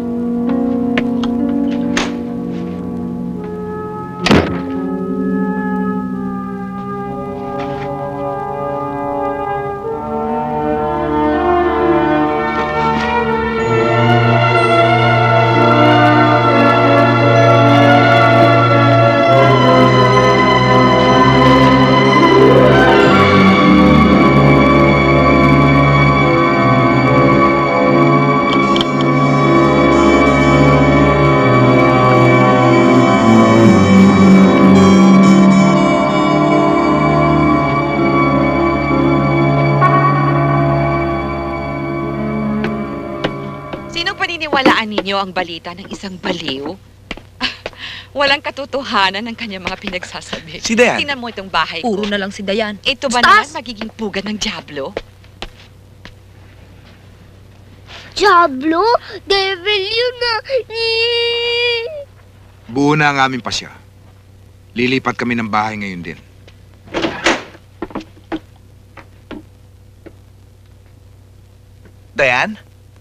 A: Ninyo ang balita ng isang baliw? Ah, walang katotohanan ng kanyang mga pinagsasabi.
M: Si Dayan.
A: Tingnan mo itong bahay ko.
E: Puro na lang si Dayan.
A: Ito ba
E: Stas?
A: naman magiging pugad ng Diablo?
G: Diablo? Devil yun na.
K: Buo na ang aming pasya. Lilipat kami ng bahay ngayon din.
M: Dayan?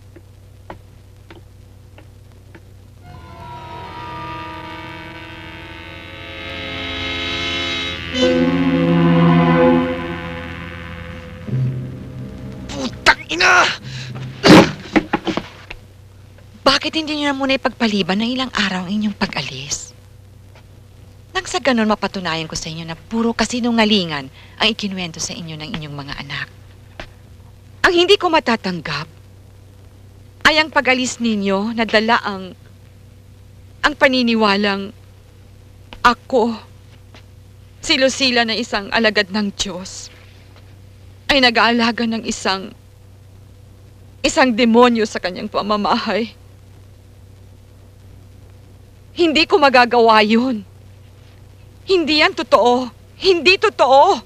A: Putang ina! Bakit hindi niyo na muna ipagpaliban ng ilang araw ang inyong pag-alis? Nang sa ganon mapatunayan ko sa inyo na puro kasinungalingan ang ikinuwento sa inyo ng inyong mga anak. Ang hindi ko matatanggap ay ang pag-alis ninyo na dala ang ang paniniwalang ako, si Lucila na isang alagad ng Diyos, ay nag-aalaga ng isang isang demonyo sa kanyang pamamahay. Hindi ko magagawa yun. Hindi yan totoo. Hindi totoo.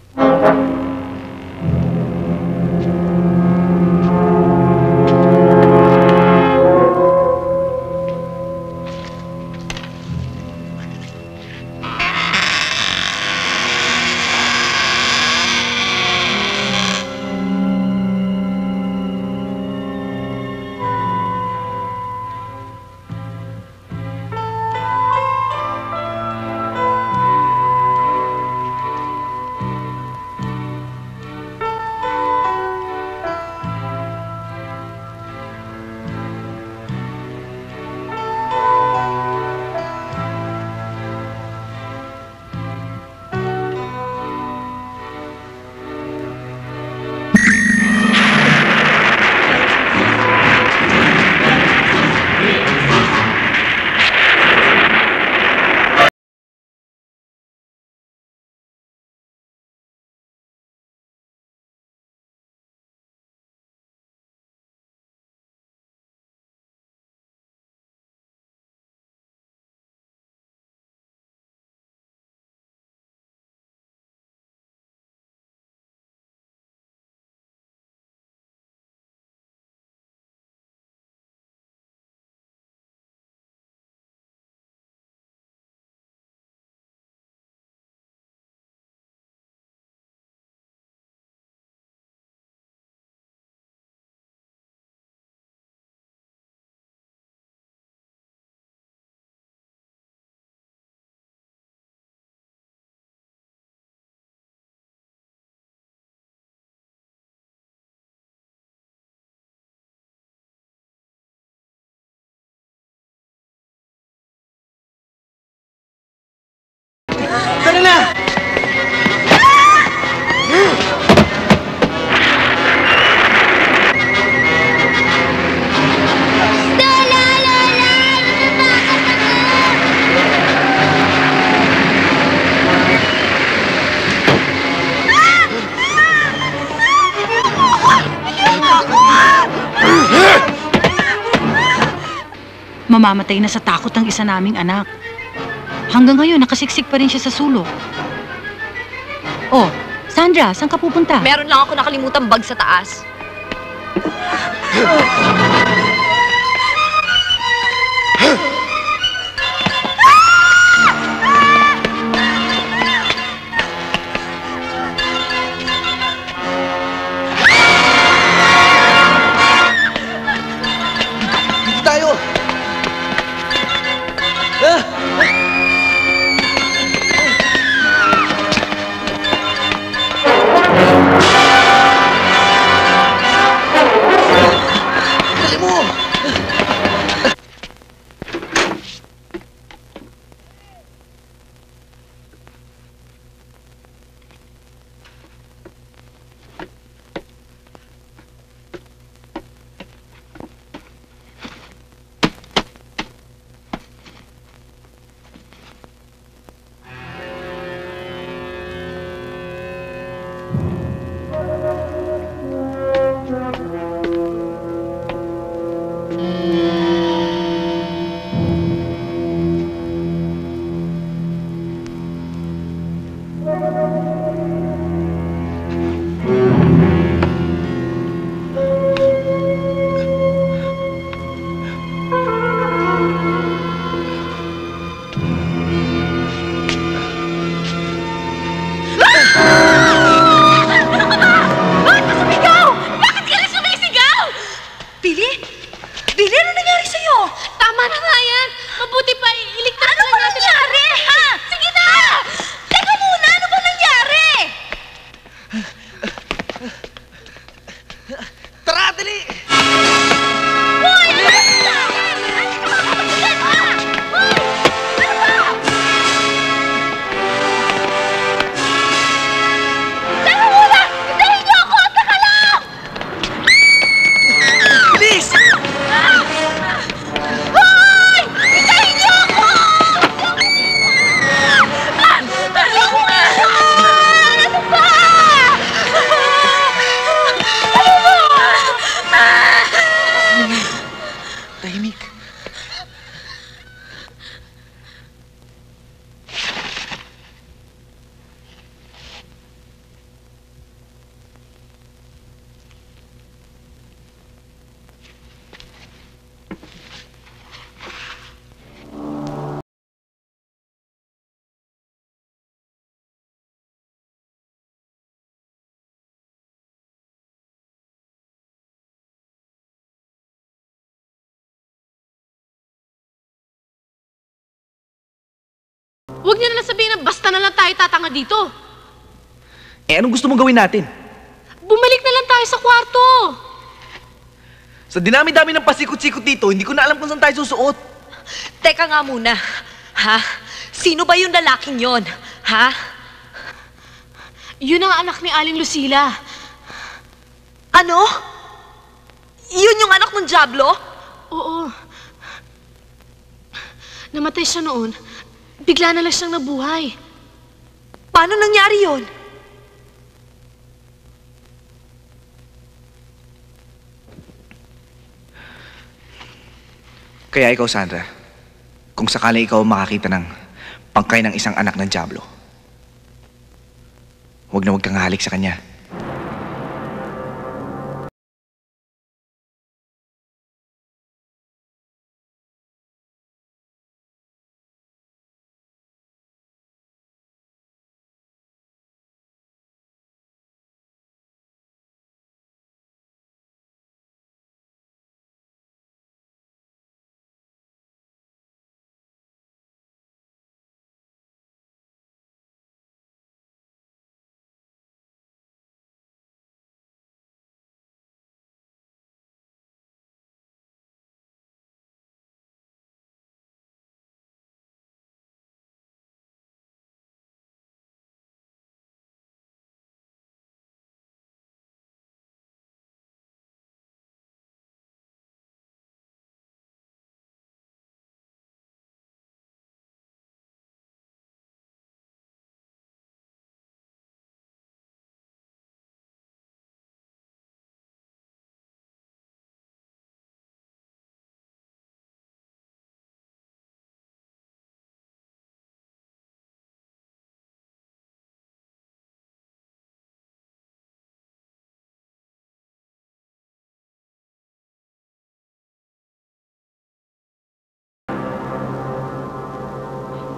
H: mamamatay na sa takot ng isa naming anak. Hanggang ngayon, nakasiksik pa rin siya sa sulok. Oh, Sandra, saan ka pupunta?
E: Meron lang ako nakalimutang bag sa taas.
M: Dito tayo! Ah! Dali mo!
E: Bakit ka sumigaw? Bakit ka rin sumisigaw? Billy? Billy, ano nangyari sa'yo?
J: Tama na nga yan. Mabuti pa, iligtas
E: Ano ba nangyari, ha? Sige na! Teka muna, ano ba nangyari?
M: Tara, dali!
E: Hoy! Ano ba sila? Ano ba kapatigan, ha? Hoy! Ano ba? Teka muna! Hintayin niyo ako! Teka lang!
M: Bilis!
E: Hoy! Hintayin niyo ako! Ah! Ano ba? Ano ba? Ano ba?
M: Tahimik.
J: Huwag niyo na lang sabihin na basta na lang tayo tatanga dito.
M: Eh, anong gusto mong gawin natin?
J: Bumalik na lang tayo sa kwarto.
M: Sa dinami-dami ng pasikot-sikot dito, hindi ko na alam kung saan tayo susuot.
E: Teka nga muna. Ha? Sino ba yung lalaking yon? Ha?
J: Yun ang anak ni Aling Lucila.
E: Ano? Yun yung anak ng Diablo?
J: Oo. Namatay siya noon. Bigla na lang siyang nabuhay.
E: Paano nangyari yon?
M: Kaya ikaw, Sandra, kung sakali ikaw makakita ng pangkay ng isang anak ng Diablo, huwag na huwag kang halik sa kanya.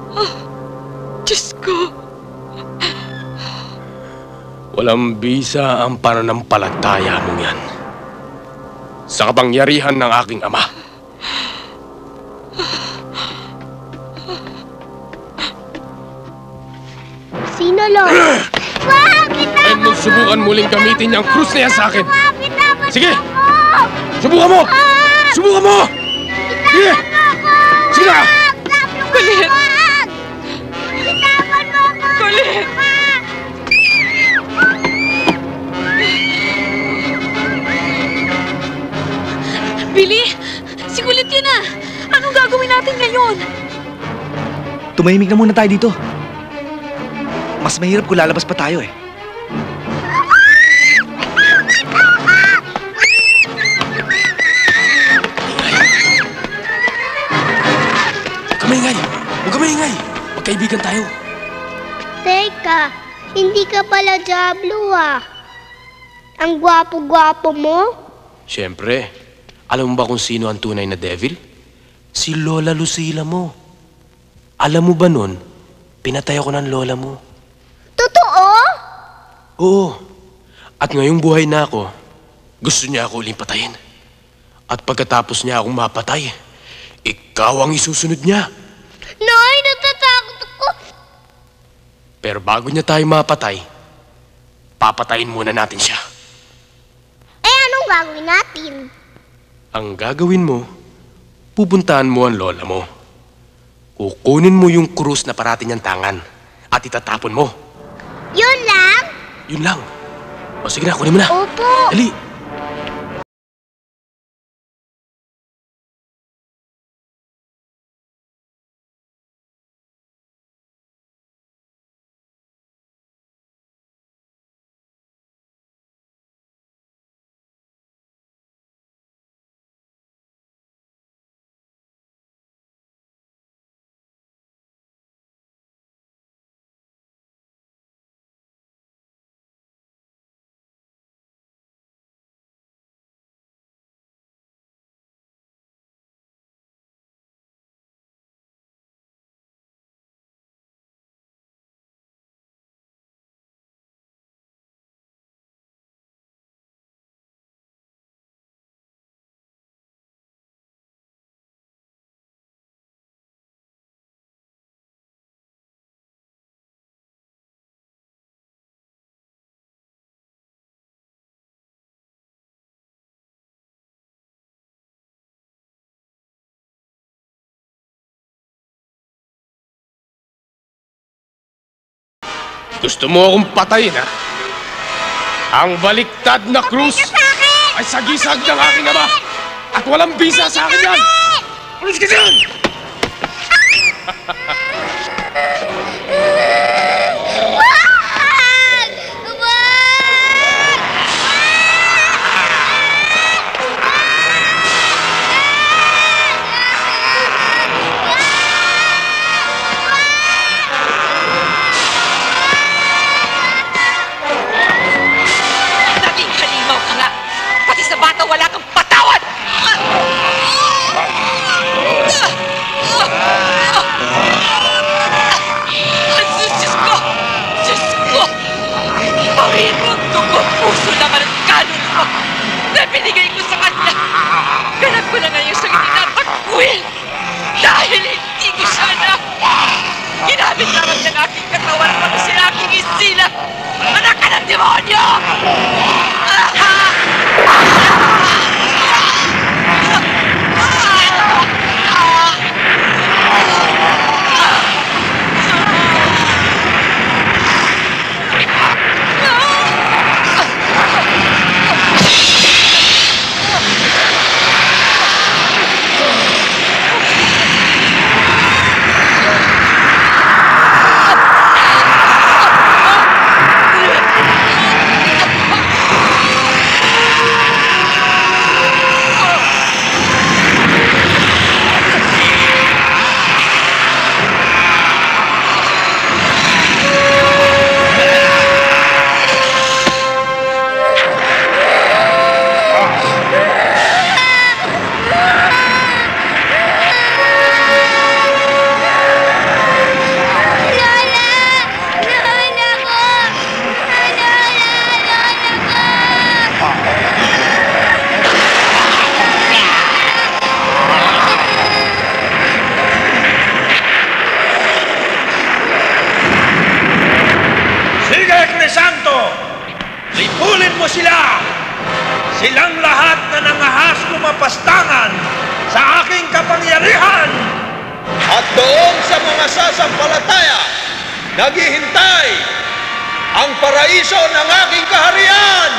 A: Oh, Diyos ko.
D: Walang bisa ang pananampalataya mong yan. Sa kapangyarihan ng aking ama.
G: Sino, Lord? Wag! Bitawan
D: Huwag mong subukan muling gamitin yung krus na yan sa akin.
G: Bitawan
D: Sige!
G: mo!
D: Subukan mo! Subukan mo! Sige! Sige na!
A: Kulit! Kulit!
E: Billy! Si Kulit yun ah! Anong gagawin natin ngayon?
M: Tumahimik na muna tayo dito. Mas mahirap kung lalabas pa tayo eh.
D: Huwag ka maingay! Huwag ka maingay! Magkaibigan tayo.
G: Teka, hindi ka pala Diablo ah. Ang gwapo-gwapo mo.
D: Siyempre, alam mo ba kung sino ang tunay na devil? Si Lola Lucila mo. Alam mo ba nun, pinatay ako ng lola mo.
G: Totoo?
D: Oo. At ngayong buhay na ako, gusto niya ako uling patayin. At pagkatapos niya akong mapatay, ikaw ang isusunod niya.
G: Nay, natatakot ako.
D: Pero bago niya tayo mapatay, papatayin muna natin siya.
G: Eh, anong gagawin natin?
D: Ang gagawin mo, pupuntahan mo ang lola mo. Kukunin mo yung krus na parati niyang tangan at itatapon mo.
G: Yun lang?
D: Yun lang. O sige na, kunin mo na.
G: Opo.
D: Dali. Gusto mo akong patayin, ha? Ang baliktad na krus ay sagisag ng aking ama at walang bisa sa akin yan! Alis ka dyan!
A: Naging halimaw ka nga! Pati sa bata wala kang patawad! Diyos ko! Diyos ko! Pawin mo ang dugo, puso naman ang kaluluwa na binigay ko sa kanya! Ganap ko na ngayon siyang tinatakbuhin dahil hindi ko siya na! Ginamit naman ng aking katawan pati si aking isila! Anak ka ng demonyo!
C: silang lahat na nangahas lumapastangan sa aking kapangyarihan.
B: At doon sa mga sasampalataya, naghihintay ang paraiso ng aking kaharian.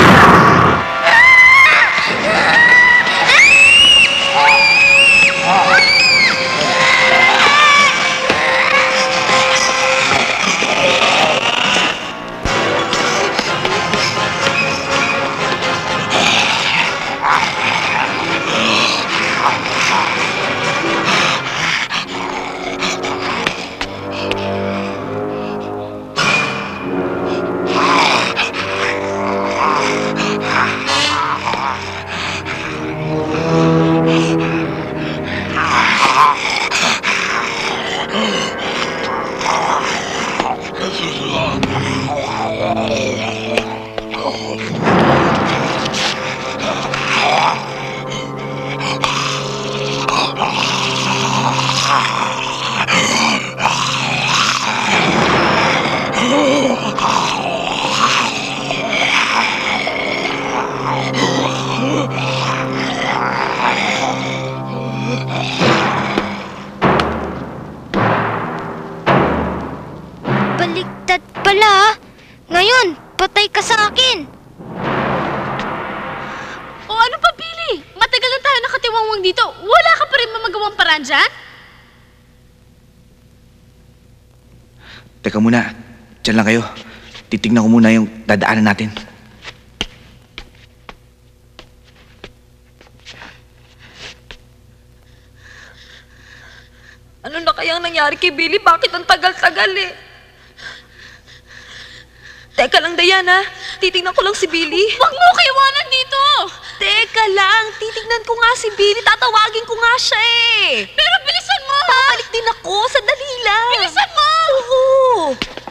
G: Baliktad pala. Ngayon, patay ka sa akin.
J: O ano pa, Billy? Matagal na tayo nakatiwangwang dito. Wala ka pa rin mamagawang paraan dyan?
M: Teka muna, dyan lang kayo. Titignan ko muna yung dadaanan natin.
E: Ano na kayang nangyari kay Billy? Bakit ang tagal-tagal eh? Teka lang, Diana. Titignan ko lang si Billy.
J: Huwag mo ko iwanan dito!
E: Teka lang. Titignan ko nga si Billy. Tatawagin ko nga siya eh.
J: Pero bilisan mo!
E: Babalik din ako. Sandali lang.
J: Bilisan mo!
E: Oo.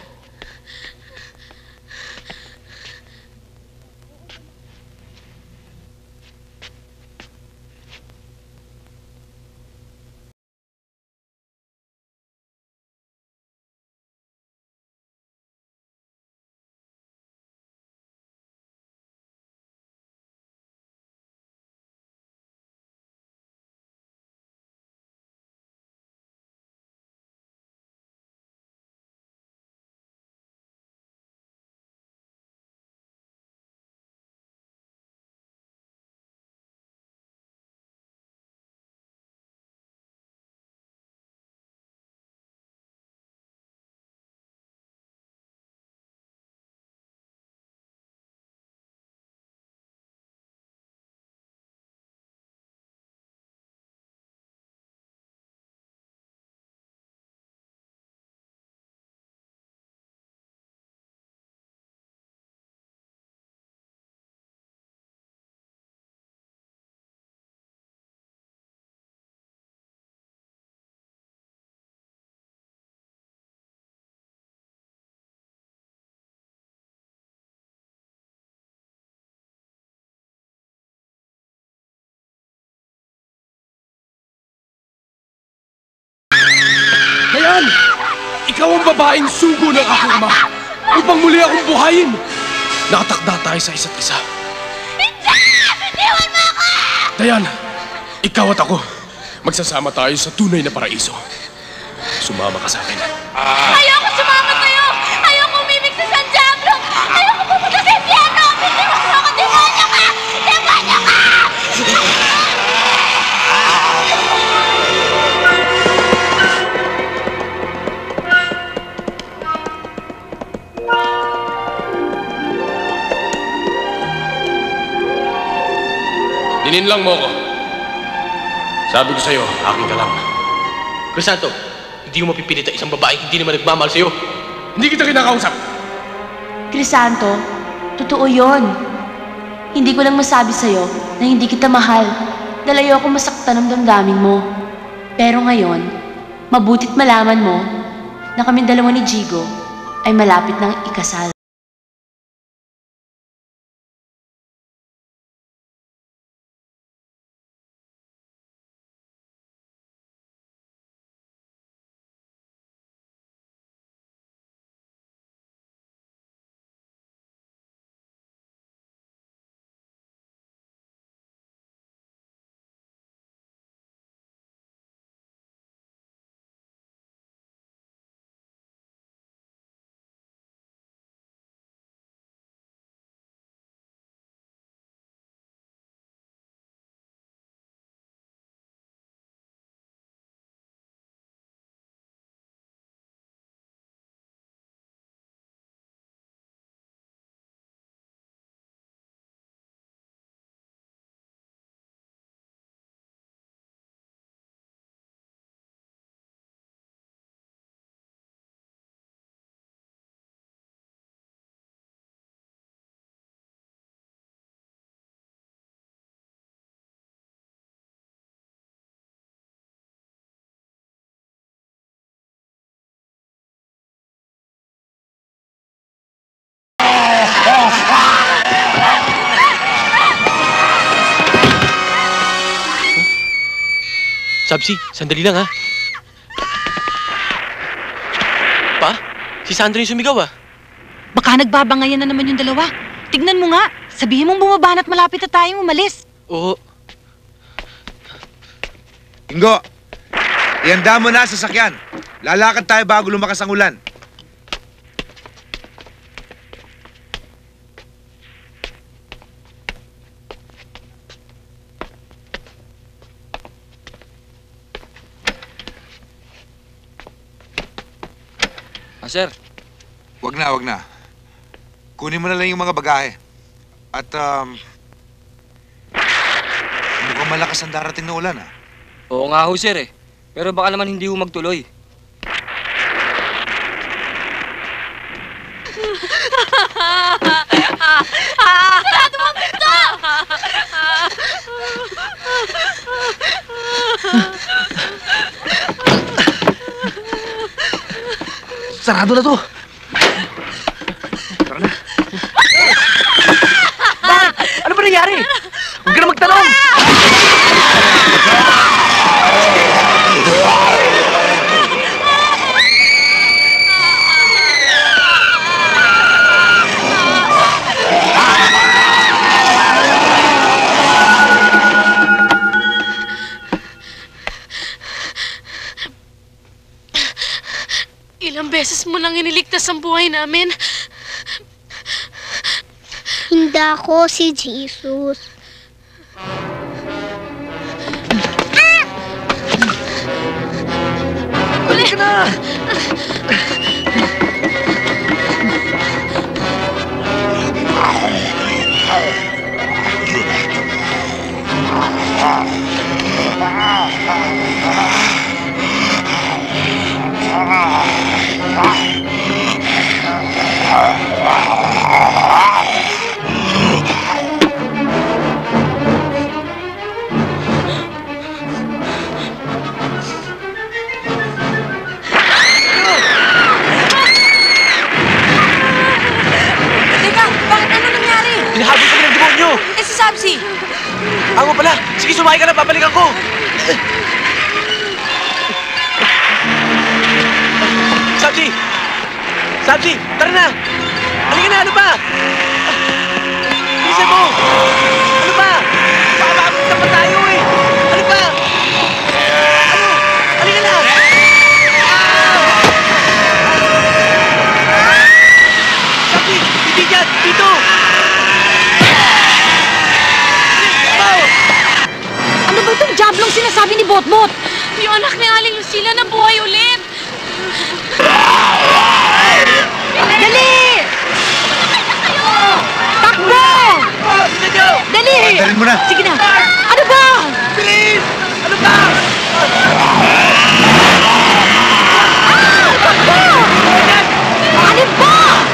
D: Dayan! Ikaw ang babaeng sugo ng aking ama upang muli akong buhayin. Nakatakda tayo sa isa't isa.
J: Hindi! Iwan mo ako!
D: Dayan, ikaw at ako, magsasama tayo sa tunay na paraiso. Sumama ka sa akin.
J: Ayoko sumama sa'yo! Ayoko umibig sa San Diablo! Ayoko pupunta sa impyerno! Bitiwan mo ako! Demonyo ka! Demonyo ka!
D: Dininlang mo ako. Sabi ko sa'yo, akin ka lang. Crisanto, hindi mo mapipilit ang isang babae hindi naman nagmamahal sa'yo. Hindi kita kinakausap.
S: Crisanto, totoo yon. Hindi ko lang masabi sa'yo na hindi kita mahal dahil ayoko masaktan ang damdamin mo. Pero ngayon, mabutit malaman mo na kaming dalawa ni Jigo ay malapit ng ikasal.
D: Sabsi, sandali lang ha. Pa, si Sandra yung sumigaw ah.
H: Baka nagbabangayan na naman yung dalawa. Tignan mo nga. Sabihin mong bumaba na't malapit na tayong umalis.
D: Oo.
K: Ingo, ihanda mo na sa sasakyan. Lalakad tayo bago lumakas ang ulan.
M: Ah, sir.
K: Wag na, wag na. Kunin mo na lang yung mga bagahe. At, um... mukhang malakas ang darating na ulan, ah.
T: Oo nga ho, sir eh. Pero baka naman hindi ho magtuloy.
Q: Sarado mo ang pinto!
M: Sarado na to!
K: Tara na.
M: Bakit? Ano ba nangyari? Huwag ka na magtanong!
J: Ilang beses mo lang iniligtas ang buhay namin.
G: Hindi ako si Jesus.
M: Balik ka na!
O: Teka, bakit ano nangyari?
D: Hinahabol kami ng demonyo!
O: Eh, si Sabsi!
D: Ako pala! Sige, sumakay ka na, babalikan ko! Sabsi! Sabsi! Tara na! Halika na! Ano ba? Bilisan mo! Ano ba? Baka maabot na pa tayo eh! Ano ba? Ano? Halika na! Sabsi! Hindi dyan! Dito!
E: Ano ba itong jablong sinasabi ni Botbot?
J: Yung anak ni Aling Lucila na buhay ulit!
E: Dali! Takbo! Dali!
K: Dalhin mo na!
E: Sige na! Ano ba?
D: Bilis! Ano ba?
E: Ah! Takbo! Ano ba?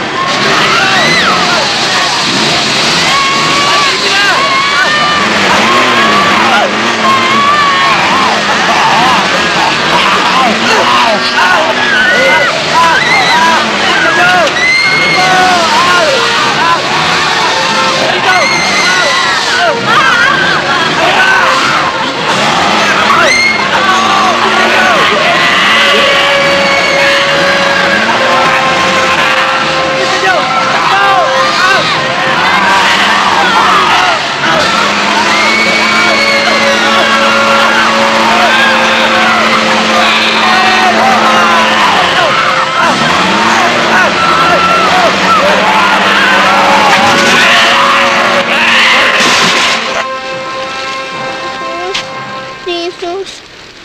G: Jesus.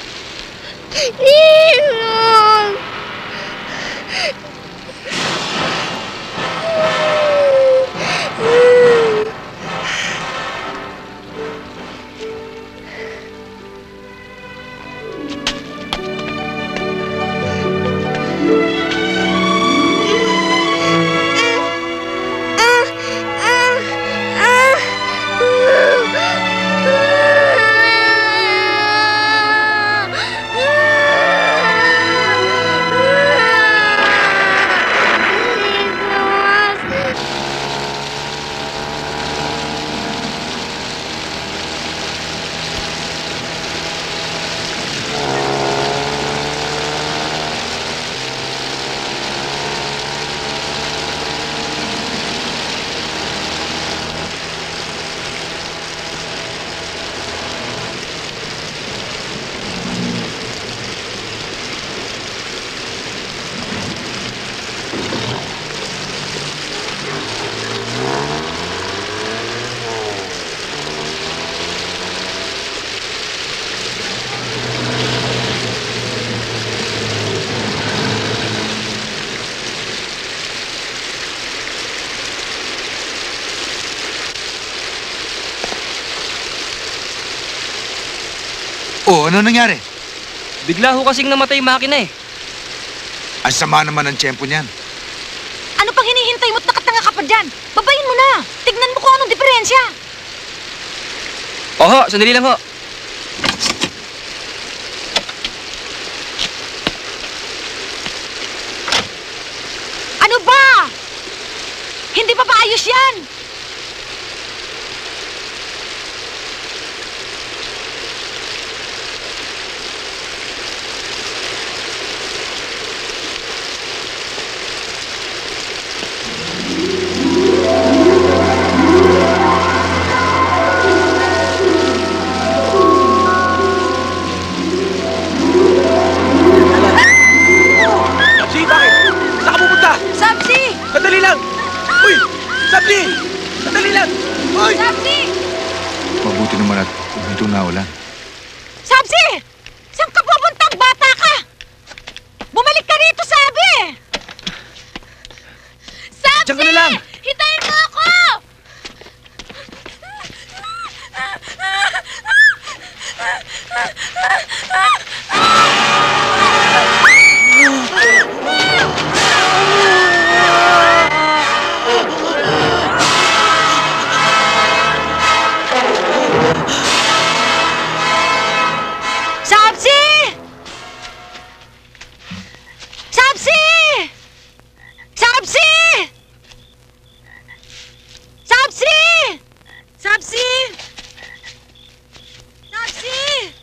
G: Jesus!
K: ano nangyari?
T: Bigla ho kasing namatay yung makina eh.
K: Ang sama naman ng tiyempo niyan.
E: Ano pang hinihintay mo't nakatanga ka pa dyan? Babayin mo na! Tignan mo kung anong diferensya!
T: Oho, sandali lang ho.
E: Ano ba? Hindi pa ba ayos yan?
D: Sabsi, bakit? Saan ka pupunta?
E: Sabsi!
D: Sandali lang! Uy! Sabsi! Sandali lang! Uy!
E: Sabsi!
K: Mabuti naman at huminto na ulan.
E: Sabsi! Saan ka pupuntang bata ka? Bumalik ka rito, sabi! Sabsi!
D: Diyan ka na lang!
E: Hintayin mo ako! Sabsi! Sabsi! Sabsi! Sabsi! Sabsi! Sabsi!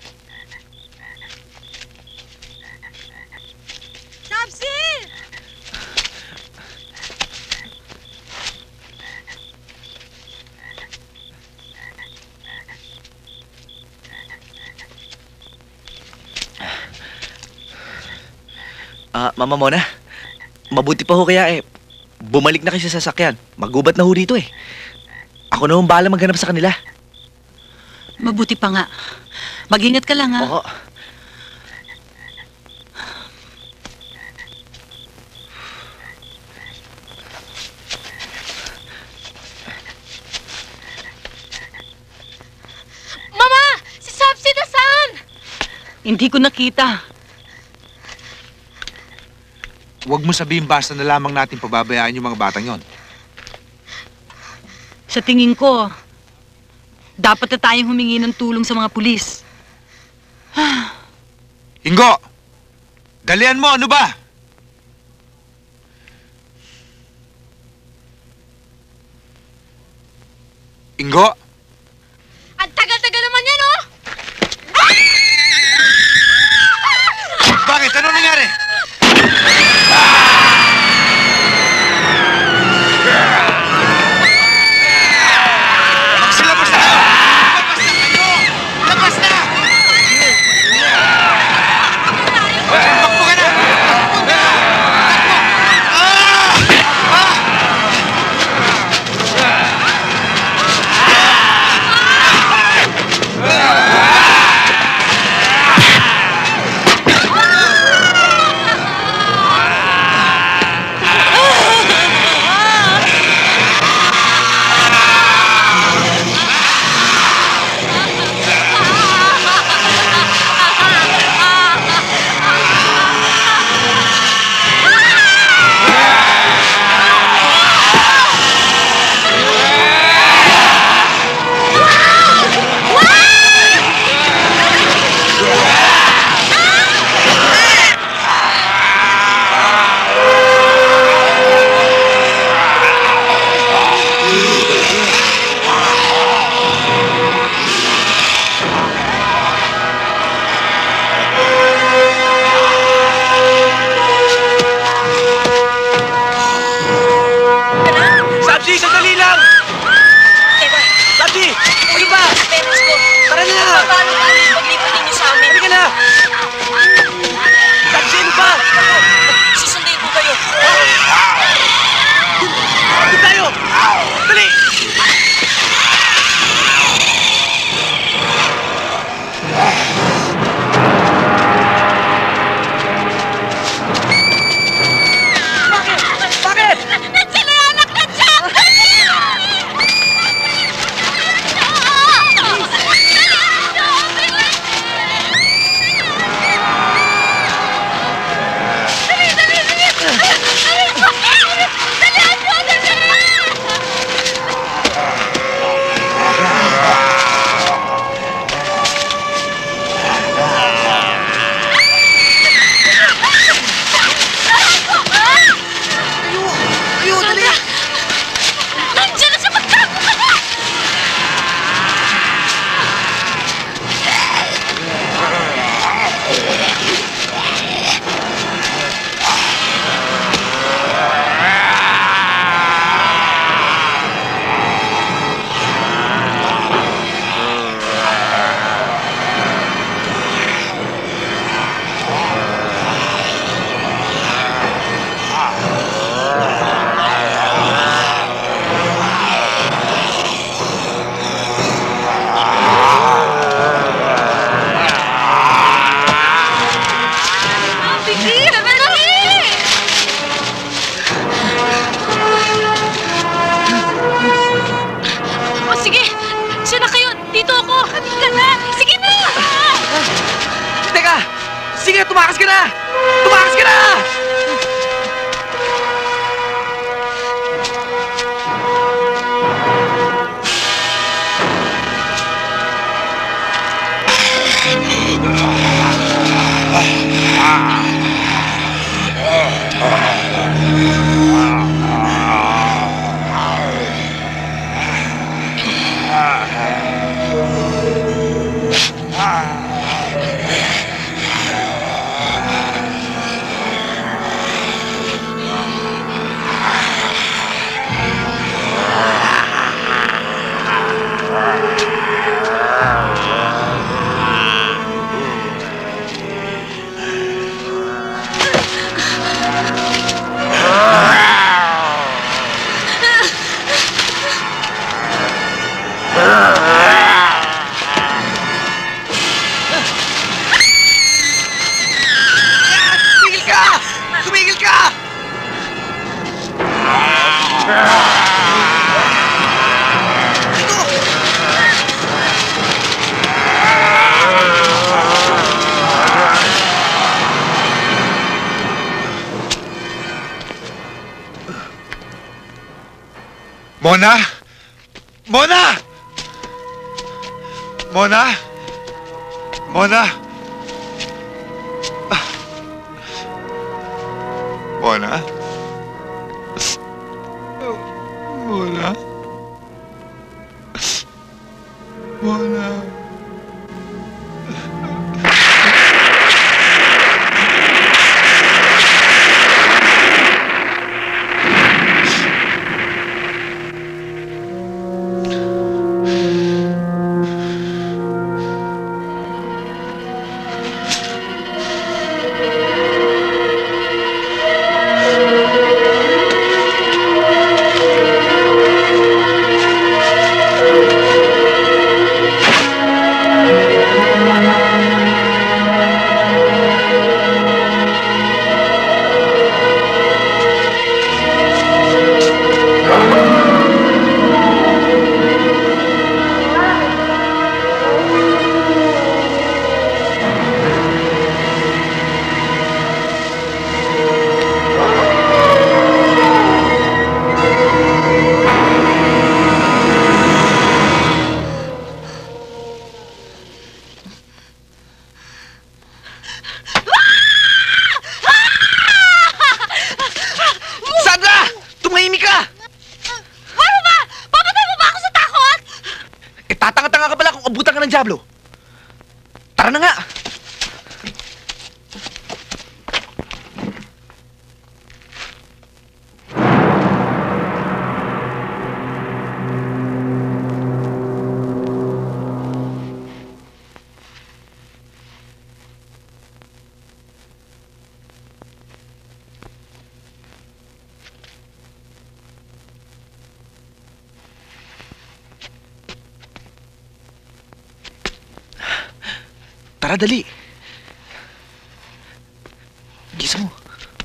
E: Sabsi!
M: Ah, Mama Mona, mabuti pa ho kaya eh. Bumalik na kayo sa sasakyan. Magubat na ho dito eh. Ako na hong bahala maghanap sa kanila.
H: Mabuti pa nga. Mag-ingat ka lang, ha?
M: Oo.
J: Mama! Si Sabsi nasaan?
H: Hindi ko nakita.
K: Huwag mo sabihin basta na lamang natin pababayaan yung mga batang yon.
H: Sa tingin ko, dapat na tayong humingi ng tulong sa mga pulis.
K: Ingo! Dalian mo, ano ba? Ingo?
J: Ang tagal-tagal naman yan, oh!
K: Bakit? Ano nangyari? Magsilabas na kayo! Labas na kayo! Labas na! Takbo ka na! Takbo ka na! Takbo! Ah! Ah!
M: Sige, tumakas ka na! Tumakas ka na!
K: Mona? Mona! Mona? Mona? Ah. Mona? Mona? Mona? Diablo. Tara na nga. Tara, dali. Gisa mo.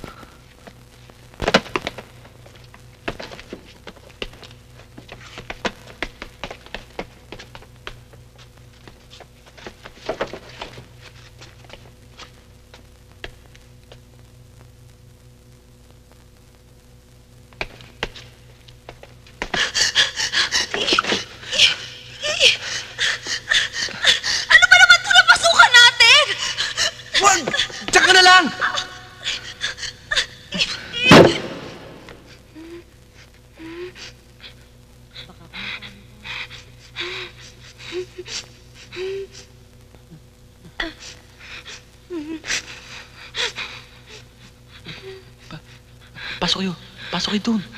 K: Pasok kayo. Pasok kayo dun.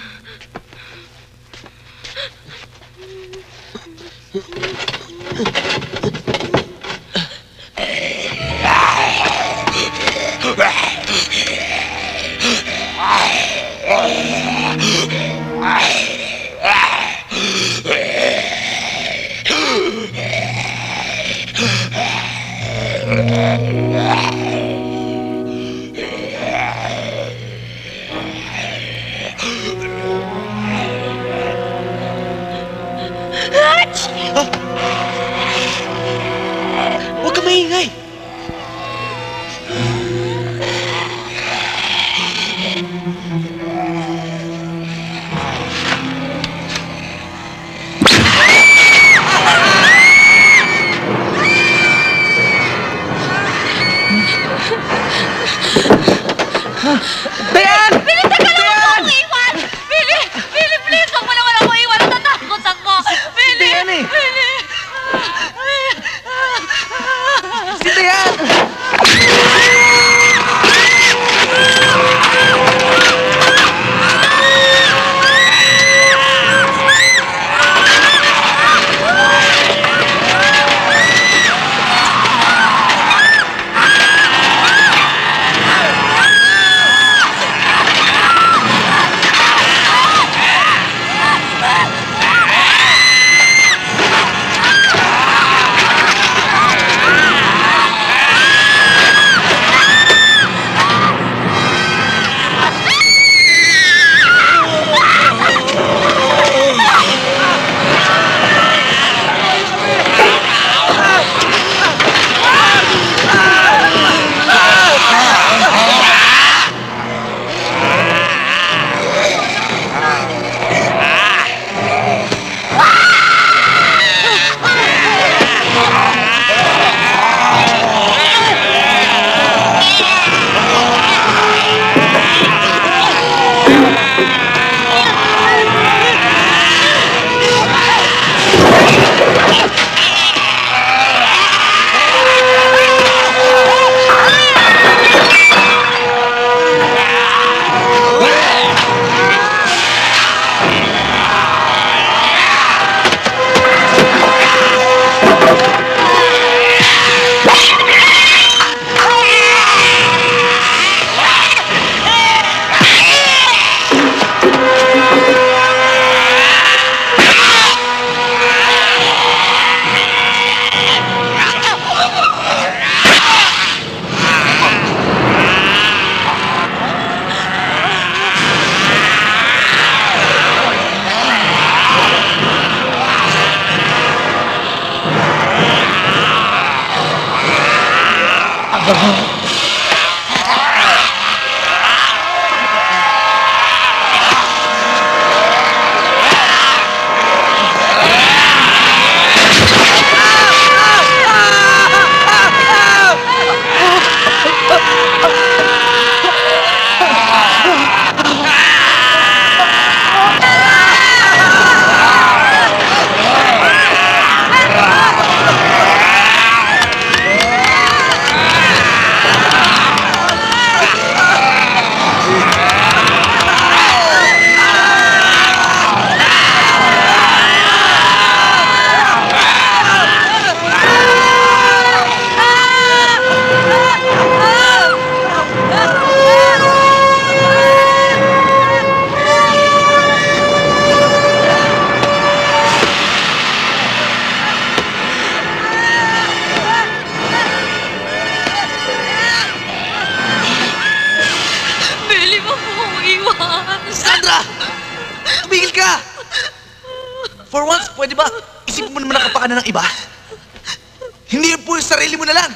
M: pwede ba isipin mo naman ang kapakanan ng iba? Hindi po yung sarili mo na lang.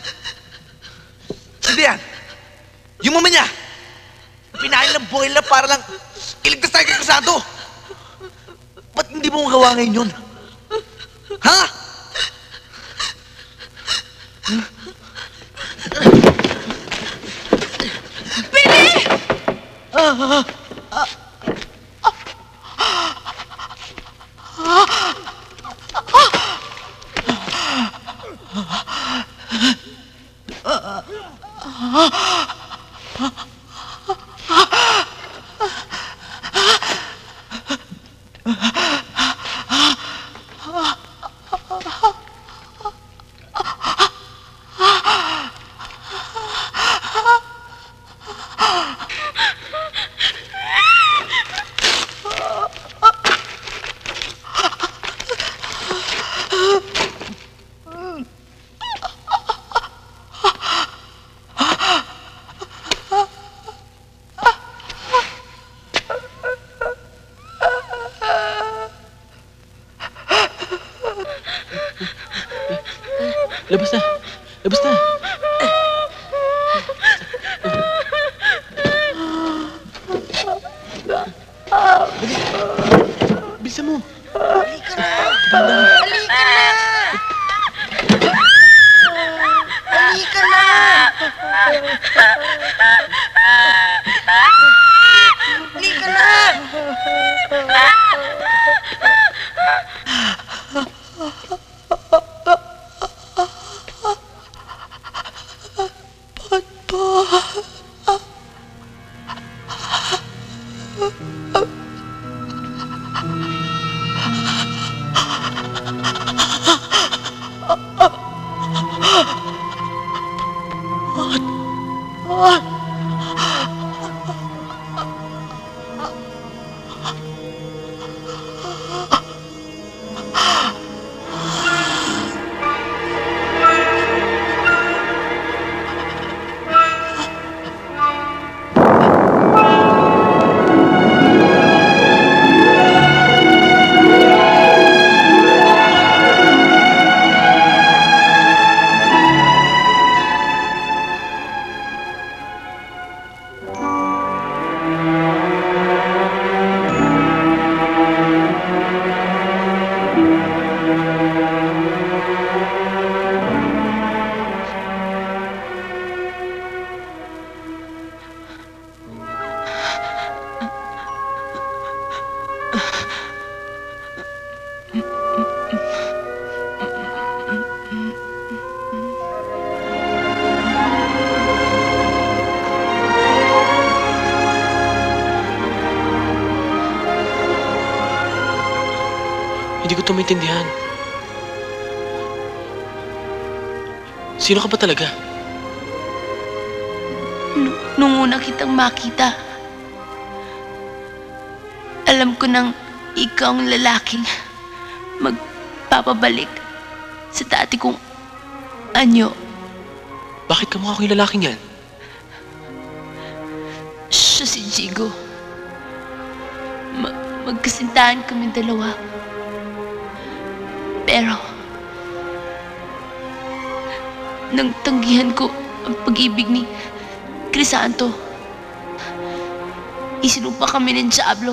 M: Hindi yan. Yung mama niya, pinain ng buhay na para lang iligtas tayo kay Crisanto. Ba't hindi mo magawa ngayon yun? Ha?
Q: Billy!
M: Ah, ah, ah.
D: Labas na. Labas na. Bisa mo.
Q: Halika na! Halika na! Halika na! Halika na!
D: Hindi ko ito maintindihan. Sino ka ba talaga?
S: N- nung una kitang makita, alam ko nang ikaw ang lalaking magpapabalik sa dati kong anyo.
D: Bakit kamukha ko yung lalaking yan?
S: Siya si Jigo. Ma- magkasintahan kami dalawa. Pero, nang tanggihan ko ang pag-ibig ni Crisanto, isinupa kami ng Diablo.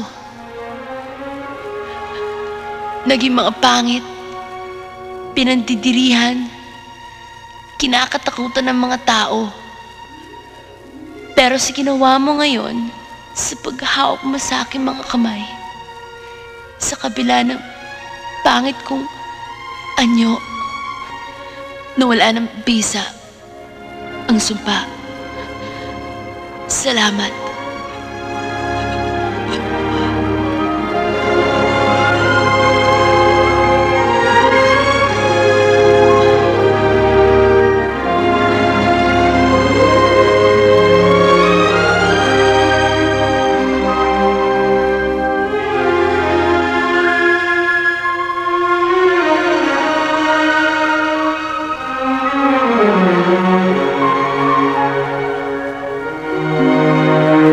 S: Naging mga pangit, pinandidirihan, kinakatakutan ng mga tao. Pero sa ginawa mo ngayon, sa paghahawak mo sa aking mga kamay, sa kabila ng pangit kong anyo, nawala ng bisa ang sumpa. Salamat.
Q: Thank you.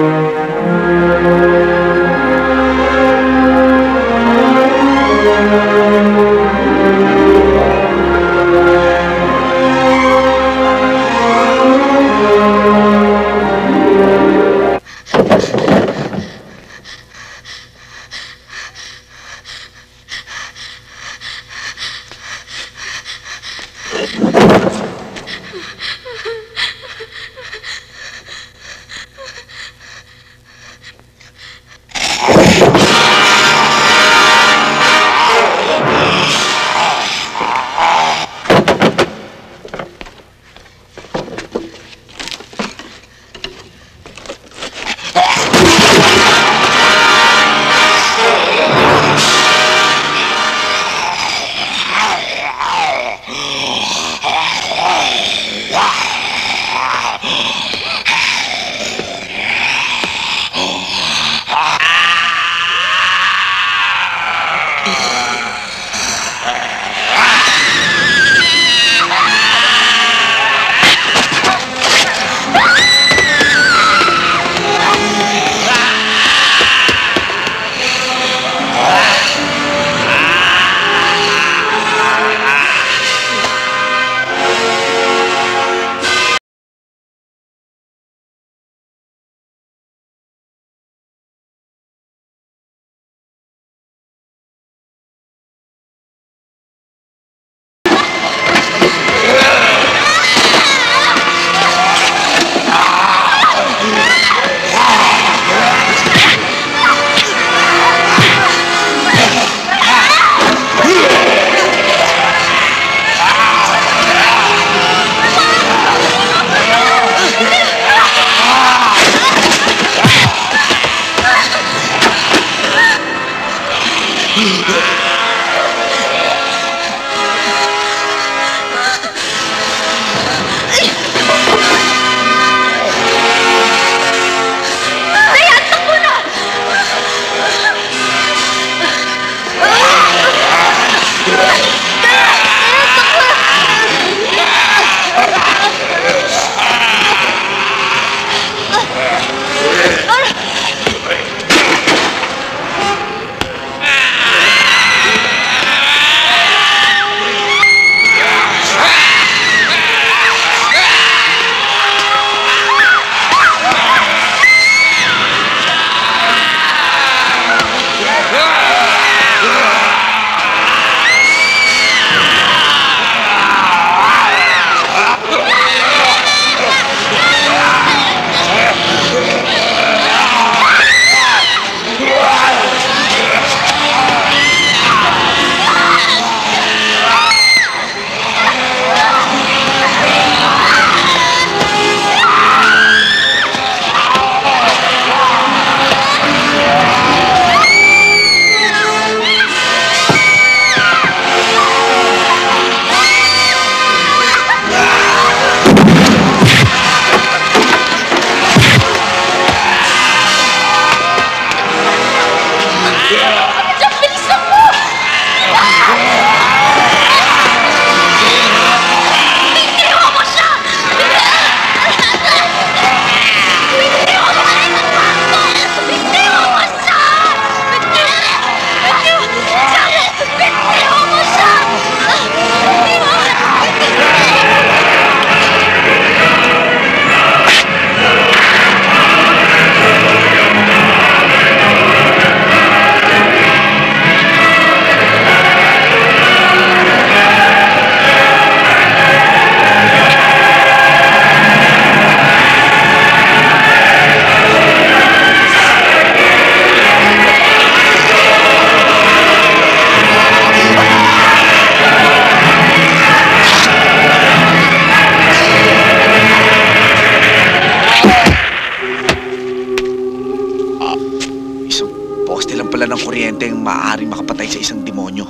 M: ng kuryente ang maaaring makapatay sa isang demonyo.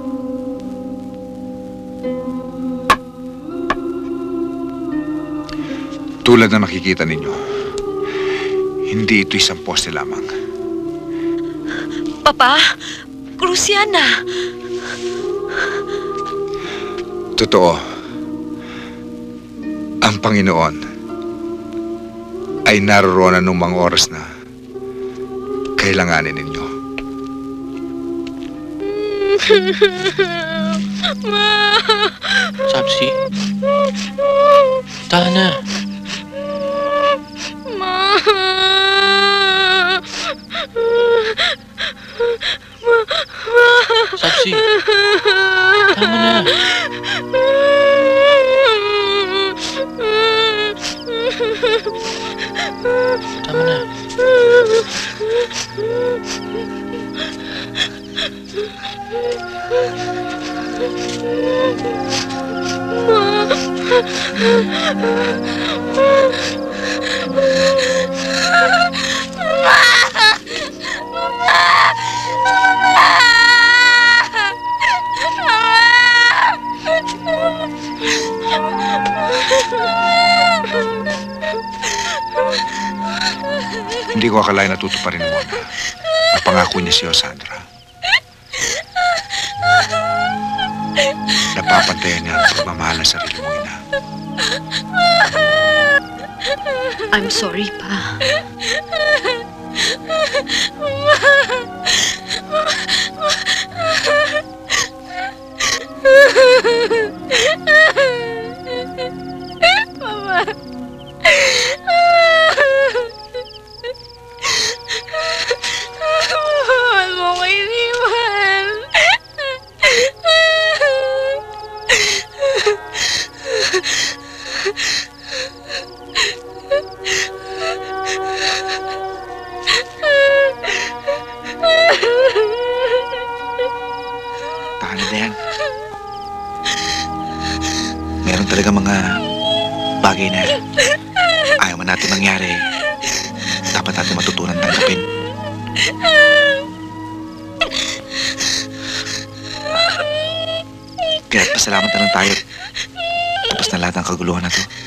K: Tulad na makikita ninyo, hindi ito isang poste lamang.
E: Papa, krus yan na.
K: Totoo, ang Panginoon ay naroroon ng mga oras na kailanganin ninyo.
D: Sabsi, tahan na.
J: Ma.
D: Sabsi, tama na. Tama na.
K: Hindi ko akalain na tutuparin mo na ang pangako niya si Sandra. Napapantayan niya ang pagmamahal ng sarili mong ina.
E: I'm sorry, Pa.
J: Mama. Mahal mo ko iniwan.
M: Tahan na yan. Meron talaga mga bagay na ayaw man natin mangyari. Dapat natin matutunan tanggapin. Kaya pasalamat na lang tayo. Tapos na lahat ng kaguluhan na to.